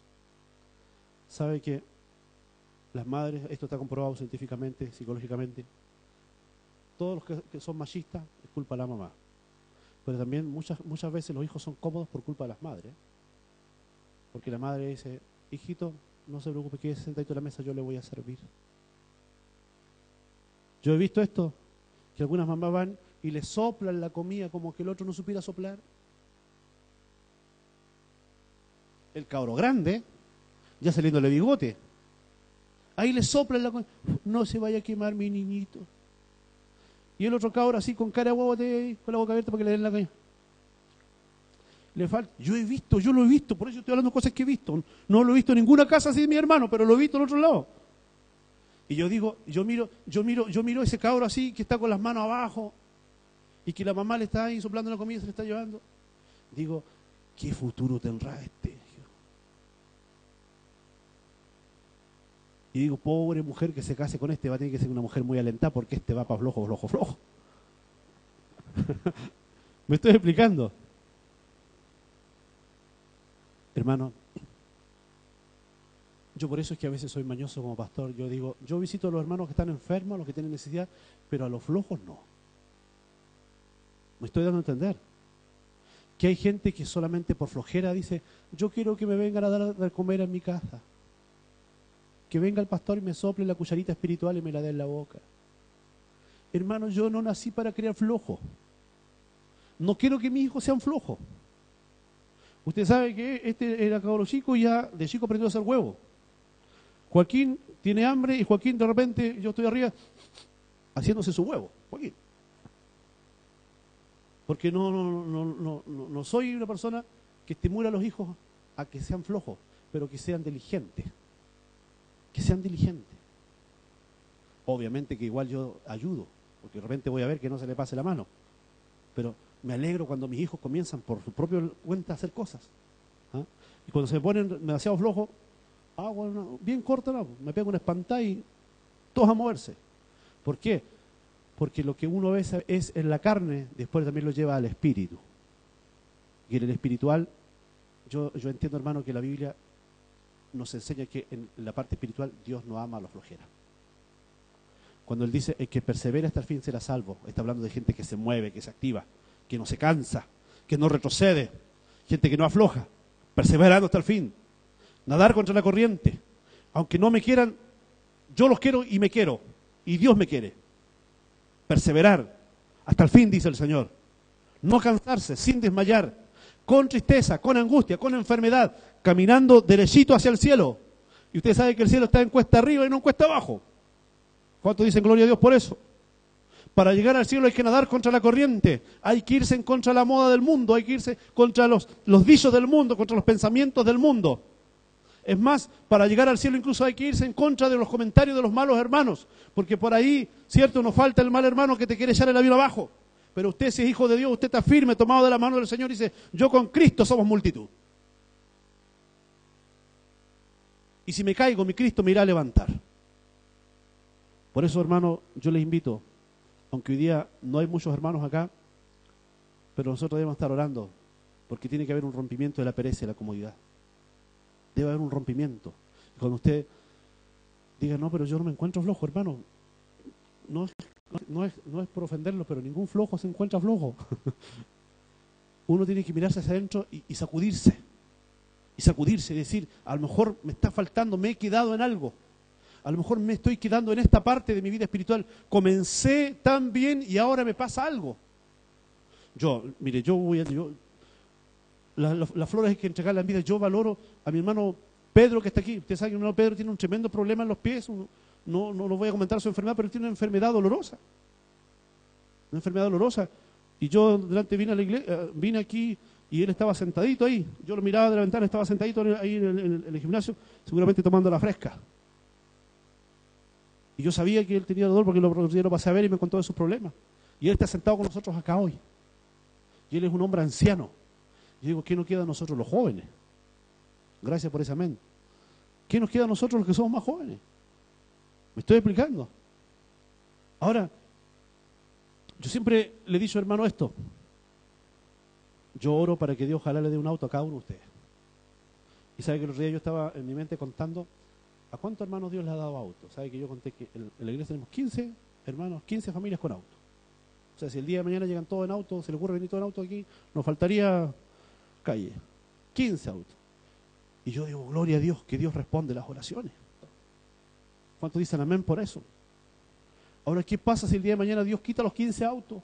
¿Sabe que las madres, esto está comprobado científicamente, psicológicamente, todos los que, que son machistas es culpa de la mamá. Pero también muchas, muchas veces los hijos son cómodos por culpa de las madres. Porque la madre dice, hijito, no se preocupe, quédese sentadito en la mesa, yo le voy a servir. Yo he visto esto, que algunas mamás van y le soplan la comida como que el otro no supiera soplar. El cabro grande, ya saliéndole bigote, ahí le soplan la comida, no se vaya a quemar mi niñito. Y el otro cabro así con cara de huevo, con la boca abierta para que le den la comida. Le falta, yo he visto, yo lo he visto, por eso estoy hablando de cosas que he visto. No lo he visto en ninguna casa así de mi hermano, pero lo he visto en otro lado. Y yo digo, yo miro, yo miro, yo miro ese cabro así que está con las manos abajo y que la mamá le está ahí soplando la comida y se le está llevando. Digo, ¿qué futuro tendrá este? Y digo, pobre mujer que se case con este, va a tener que ser una mujer muy alentada porque este va para flojo, flojo, flojo. ¿Me estoy explicando? Hermano, yo por eso es que a veces soy mañoso como pastor. Yo digo, yo visito a los hermanos que están enfermos, a los que tienen necesidad, pero a los flojos no. Me estoy dando a entender. Que hay gente que solamente por flojera dice, yo quiero que me vengan a dar de comer en mi casa. Que venga el pastor y me sople la cucharita espiritual y me la dé en la boca. Hermano, yo no nací para criar flojos. No quiero que mis hijos sean flojos. Usted sabe que este era cabro chico y ya de chico aprendió a hacer huevo. Joaquín tiene hambre y Joaquín de repente, yo estoy arriba haciéndose su huevo. Joaquín. Porque no, no, no, no, no, no soy una persona que estimula a los hijos a que sean flojos, pero que sean diligentes. Que sean diligentes. Obviamente que igual yo ayudo, porque de repente voy a ver que no se le pase la mano. Pero me alegro cuando mis hijos comienzan por su propia cuenta a hacer cosas. ¿Ah? Y cuando se ponen demasiado flojos, hago una, bien corta, no, me pego una espantada y todos a moverse. ¿Por qué? Porque lo que uno ve es en la carne, después también lo lleva al espíritu. Y en el espiritual, yo, yo entiendo, hermano, que la Biblia nos enseña que en la parte espiritual Dios no ama a los flojeras. Cuando Él dice, el que persevera hasta el fin será salvo, está hablando de gente que se mueve, que se activa, que no se cansa, que no retrocede, gente que no afloja, perseverando hasta el fin, nadar contra la corriente. Aunque no me quieran, yo los quiero y me quiero, y Dios me quiere. Perseverar hasta el fin, dice el Señor. No cansarse, sin desmayar, con tristeza, con angustia, con enfermedad, caminando derechito hacia el cielo. Y usted sabe que el cielo está en cuesta arriba y no en cuesta abajo. ¿Cuántos dicen gloria a Dios por eso? Para llegar al cielo hay que nadar contra la corriente, hay que irse en contra de la moda del mundo, hay que irse contra los, los dichos del mundo, contra los pensamientos del mundo. Es más, para llegar al cielo incluso hay que irse en contra de los comentarios de los malos hermanos, porque por ahí, cierto, nos falta el mal hermano que te quiere echar el avión abajo. Pero usted, si es hijo de Dios, usted está firme, tomado de la mano del Señor y dice, yo con Cristo somos multitud. Y si me caigo, mi Cristo me irá a levantar. Por eso, hermano, yo les invito, aunque hoy día no hay muchos hermanos acá, pero nosotros debemos estar orando, porque tiene que haber un rompimiento de la pereza y la comodidad. Debe haber un rompimiento. Y cuando usted diga, no, pero yo no me encuentro flojo, hermano, no, no, es, no es por ofenderlo, pero ningún flojo se encuentra flojo. Uno tiene que mirarse hacia adentro y, y sacudirse. Y sacudirse y decir, a lo mejor me está faltando, me he quedado en algo. A lo mejor me estoy quedando en esta parte de mi vida espiritual. Comencé tan bien y ahora me pasa algo. Yo, mire, yo voy a... Yo, las la, la flores hay que entregarlas en vida. Yo valoro a mi hermano Pedro que está aquí. Usted sabe que mi hermano Pedro tiene un tremendo problema en los pies. No, no, no voy a comentar su enfermedad, pero él tiene una enfermedad dolorosa. Una enfermedad dolorosa. Y yo delante vine a la iglesia, vine aquí y él estaba sentadito ahí. Yo lo miraba de la ventana, estaba sentadito ahí en el, en el, en el gimnasio, seguramente tomando la fresca. Y yo sabía que él tenía dolor porque lo, lo pasé a ver y me contó de sus problemas. Y él está sentado con nosotros acá hoy. Y él es un hombre anciano. Y digo, ¿qué nos queda a nosotros los jóvenes? Gracias por ese amén. ¿Qué nos queda a nosotros los que somos más jóvenes? ¿Me estoy explicando? Ahora, yo siempre le he dicho, hermano, esto. Yo oro para que Dios ojalá le dé un auto a cada uno de ustedes. Y sabe que el otro día yo estaba en mi mente contando ¿a cuántos hermanos Dios le ha dado auto? ¿Sabe que yo conté que en la iglesia tenemos quince hermanos, quince familias con auto? O sea, si el día de mañana llegan todos en auto, se le ocurre venir todo en auto aquí, nos faltaría calle. quince autos. Y yo digo, gloria a Dios, que Dios responde las oraciones. ¿Cuántos dicen amén por eso? Ahora, ¿qué pasa si el día de mañana Dios quita los quince autos?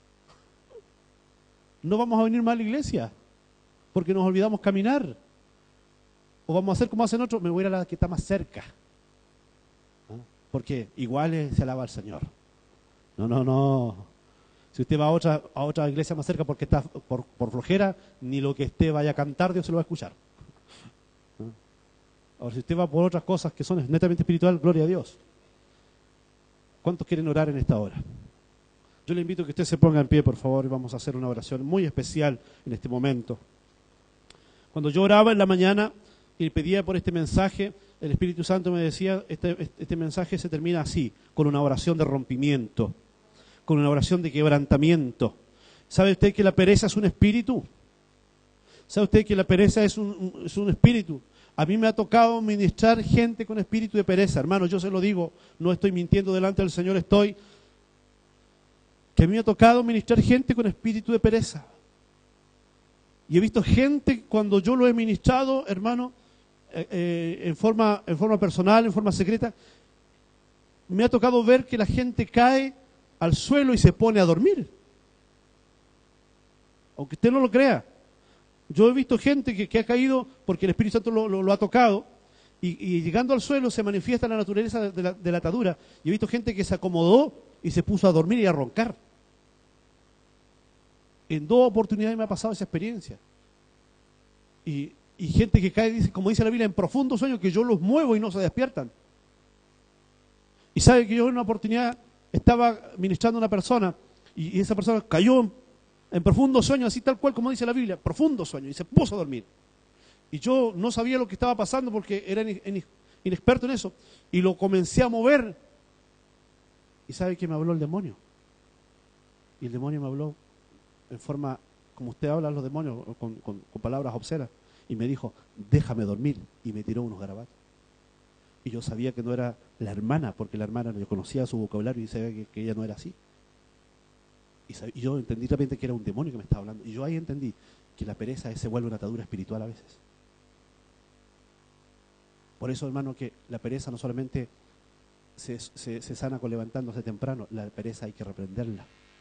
No vamos a venir más a la iglesia, porque nos olvidamos caminar. O vamos a hacer como hacen otros, me voy a ir a la que está más cerca. ¿Ah? Porque igual se alaba al Señor. No, no, no. Si usted va a otra, a otra iglesia más cerca porque está por, por flojera, ni lo que usted vaya a cantar, Dios se lo va a escuchar. ¿Ah? Ahora, si usted va por otras cosas que son netamente espiritual, gloria a Dios. ¿Cuántos quieren orar en esta hora? Yo le invito a que usted se ponga en pie, por favor, y vamos a hacer una oración muy especial en este momento. Cuando yo oraba en la mañana y pedía por este mensaje, el Espíritu Santo me decía, este, este mensaje se termina así, con una oración de rompimiento, con una oración de quebrantamiento. ¿Sabe usted que la pereza es un espíritu? ¿Sabe usted que la pereza es un, un, es un espíritu? A mí me ha tocado ministrar gente con espíritu de pereza. Hermano, yo se lo digo, no estoy mintiendo delante del Señor, estoy... que a mí me ha tocado ministrar gente con espíritu de pereza. Y he visto gente, cuando yo lo he ministrado, hermano, eh, eh, en forma, en forma personal, en forma secreta, me ha tocado ver que la gente cae al suelo y se pone a dormir. Aunque usted no lo crea. Yo he visto gente que, que ha caído porque el Espíritu Santo lo, lo, lo ha tocado y, y llegando al suelo se manifiesta la naturaleza de la, de la atadura. Y he visto gente que se acomodó y se puso a dormir y a roncar. En dos oportunidades me ha pasado esa experiencia. Y, y gente que cae, dice, como dice la Biblia, en profundo sueño, que yo los muevo y no se despiertan. Y sabe que yo en una oportunidad estaba ministrando a una persona y, y esa persona cayó en, en profundo sueño, así tal cual como dice la Biblia, profundo sueño, y se puso a dormir. Y yo no sabía lo que estaba pasando porque era in, in, inexperto en eso. Y lo comencé a mover. ¿Y sabe que me habló el demonio? Y el demonio me habló en forma, como usted habla a los demonios, con, con, con palabras obscenas. Y me dijo, déjame dormir. Y me tiró unos garabatos. Y yo sabía que no era la hermana, porque la hermana, yo conocía su vocabulario y sabía que, que ella no era así. Y, sabía, y yo entendí realmente que era un demonio que me estaba hablando. Y yo ahí entendí que la pereza se vuelve una atadura espiritual a veces. Por eso, hermano, que la pereza no solamente se, se, se sana con levantándose temprano, la pereza hay que reprenderla.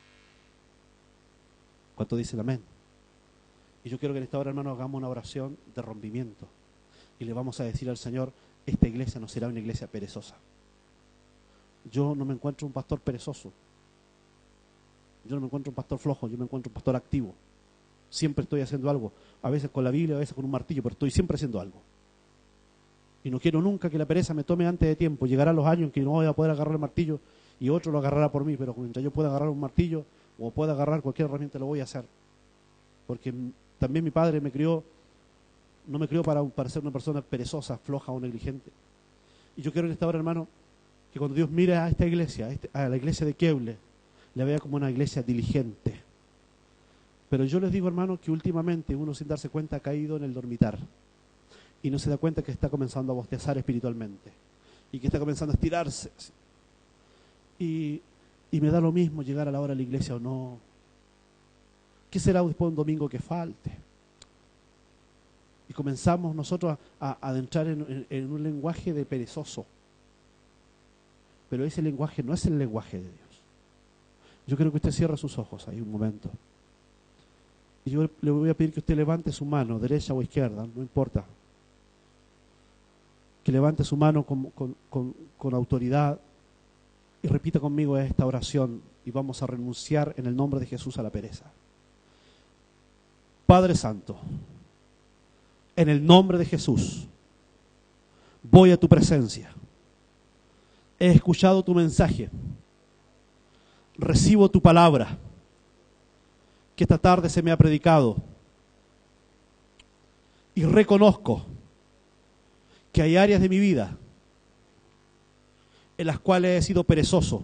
¿Cuánto dicen amén? Y yo quiero que en esta hora, hermano, hagamos una oración de rompimiento. Y le vamos a decir al Señor, esta iglesia no será una iglesia perezosa. Yo no me encuentro un pastor perezoso. Yo no me encuentro un pastor flojo, yo me encuentro un pastor activo. Siempre estoy haciendo algo. A veces con la Biblia, a veces con un martillo, pero estoy siempre haciendo algo. Y no quiero nunca que la pereza me tome antes de tiempo. Llegarán los años en que no voy a poder agarrar el martillo y otro lo agarrará por mí, pero mientras yo pueda agarrar un martillo o pueda agarrar cualquier herramienta, lo voy a hacer. Porque también mi padre me crió, no me crió para, para ser una persona perezosa, floja o negligente. Y yo quiero en esta hora, hermano, que cuando Dios mire a esta iglesia, a, este, a la iglesia de Queble, la vea como una iglesia diligente. Pero yo les digo, hermano, que últimamente uno sin darse cuenta ha caído en el dormitar. Y no se da cuenta que está comenzando a bostezar espiritualmente. Y que está comenzando a estirarse. Y, y me da lo mismo llegar a la hora de la iglesia o no. ¿Qué será después de un domingo que falte? Y comenzamos nosotros a, a adentrar en, en, en un lenguaje de perezoso. Pero ese lenguaje no es el lenguaje de Dios. Yo quiero que usted cierre sus ojos ahí un momento. Y yo le voy a pedir que usted levante su mano, derecha o izquierda, no importa. Que levante su mano con, con, con, con autoridad y repita conmigo esta oración y vamos a renunciar en el nombre de Jesús a la pereza. Padre Santo, en el nombre de Jesús, voy a tu presencia. He escuchado tu mensaje. Recibo tu palabra que esta tarde se me ha predicado. Y reconozco que hay áreas de mi vida en las cuales he sido perezoso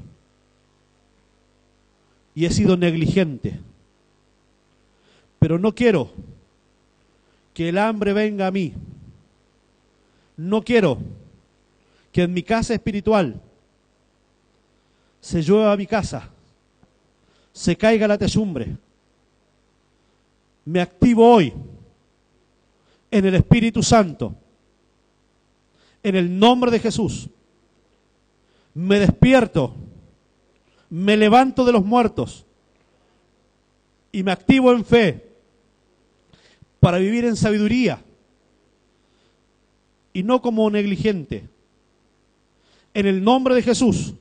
y he sido negligente. Pero no quiero que el hambre venga a mí. No quiero que en mi casa espiritual se llueva mi casa, se caiga la techumbre. Me activo hoy en el Espíritu Santo, en el nombre de Jesús. Me despierto, me levanto de los muertos y me activo en fe para vivir en sabiduría y no como negligente. En el nombre de Jesús,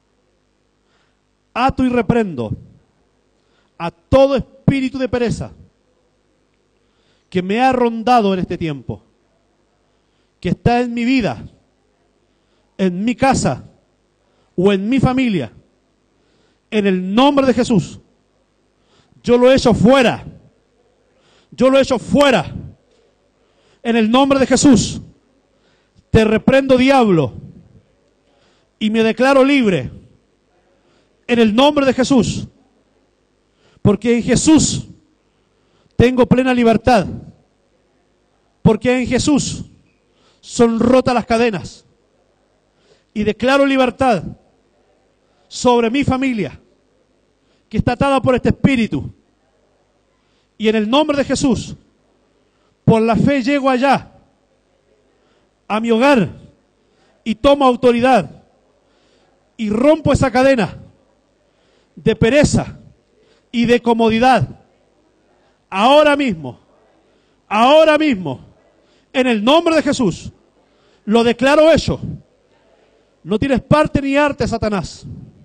ato y reprendo a todo espíritu de pereza que me ha rondado en este tiempo, que está en mi vida, en mi casa o en mi familia. En el nombre de Jesús, yo lo echo fuera. Yo lo echo fuera. En el nombre de Jesús, te reprendo, diablo, y me declaro libre. En el nombre de Jesús, porque en Jesús tengo plena libertad. Porque en Jesús son rotas las cadenas. Y declaro libertad sobre mi familia, que está atada por este espíritu. Y en el nombre de Jesús, por la fe llego allá, a mi hogar, y tomo autoridad, y rompo esa cadena de pereza y de comodidad. Ahora mismo, ahora mismo, en el nombre de Jesús, lo declaro hecho. No tienes parte ni arte, Satanás,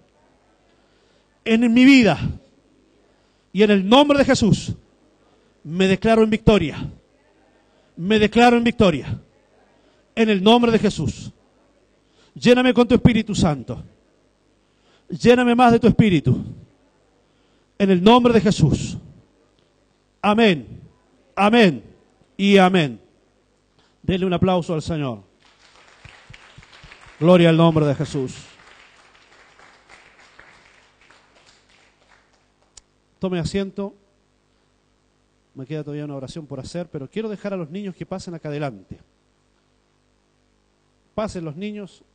en mi vida. Y en el nombre de Jesús, me declaro en victoria. Me declaro en victoria. En el nombre de Jesús. Lléname con tu Espíritu Santo. Lléname más de tu Espíritu. En el nombre de Jesús. Amén. Amén. Y amén. Denle un aplauso al Señor. Gloria al nombre de Jesús. Tome asiento. Me queda todavía una oración por hacer, pero quiero dejar a los niños que pasen acá adelante. Pasen los niños.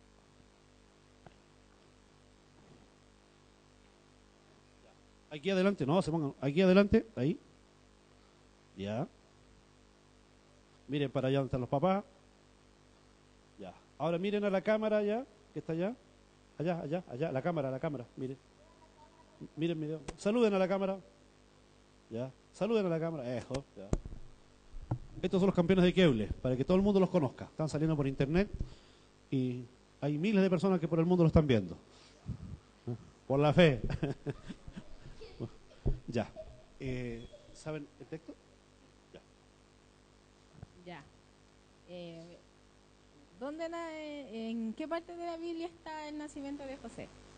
Aquí adelante, no, se pongan aquí adelante, ahí. Ya. Miren para allá donde están los papás. Ya. Ahora miren a la cámara allá, que está allá. Allá, allá, allá, la cámara, la cámara, miren. Miren mi dedo. Saluden a la cámara. Ya. Saluden a la cámara. Ejo. Ya. Estos son los campeones de Keule, para que todo el mundo los conozca. Están saliendo por internet y hay miles de personas que por el mundo lo están viendo. Por la fe. Ya. Eh, ¿Saben el texto? Ya. Ya. Eh, ¿dónde na- ¿En qué parte de la Biblia está el nacimiento de José?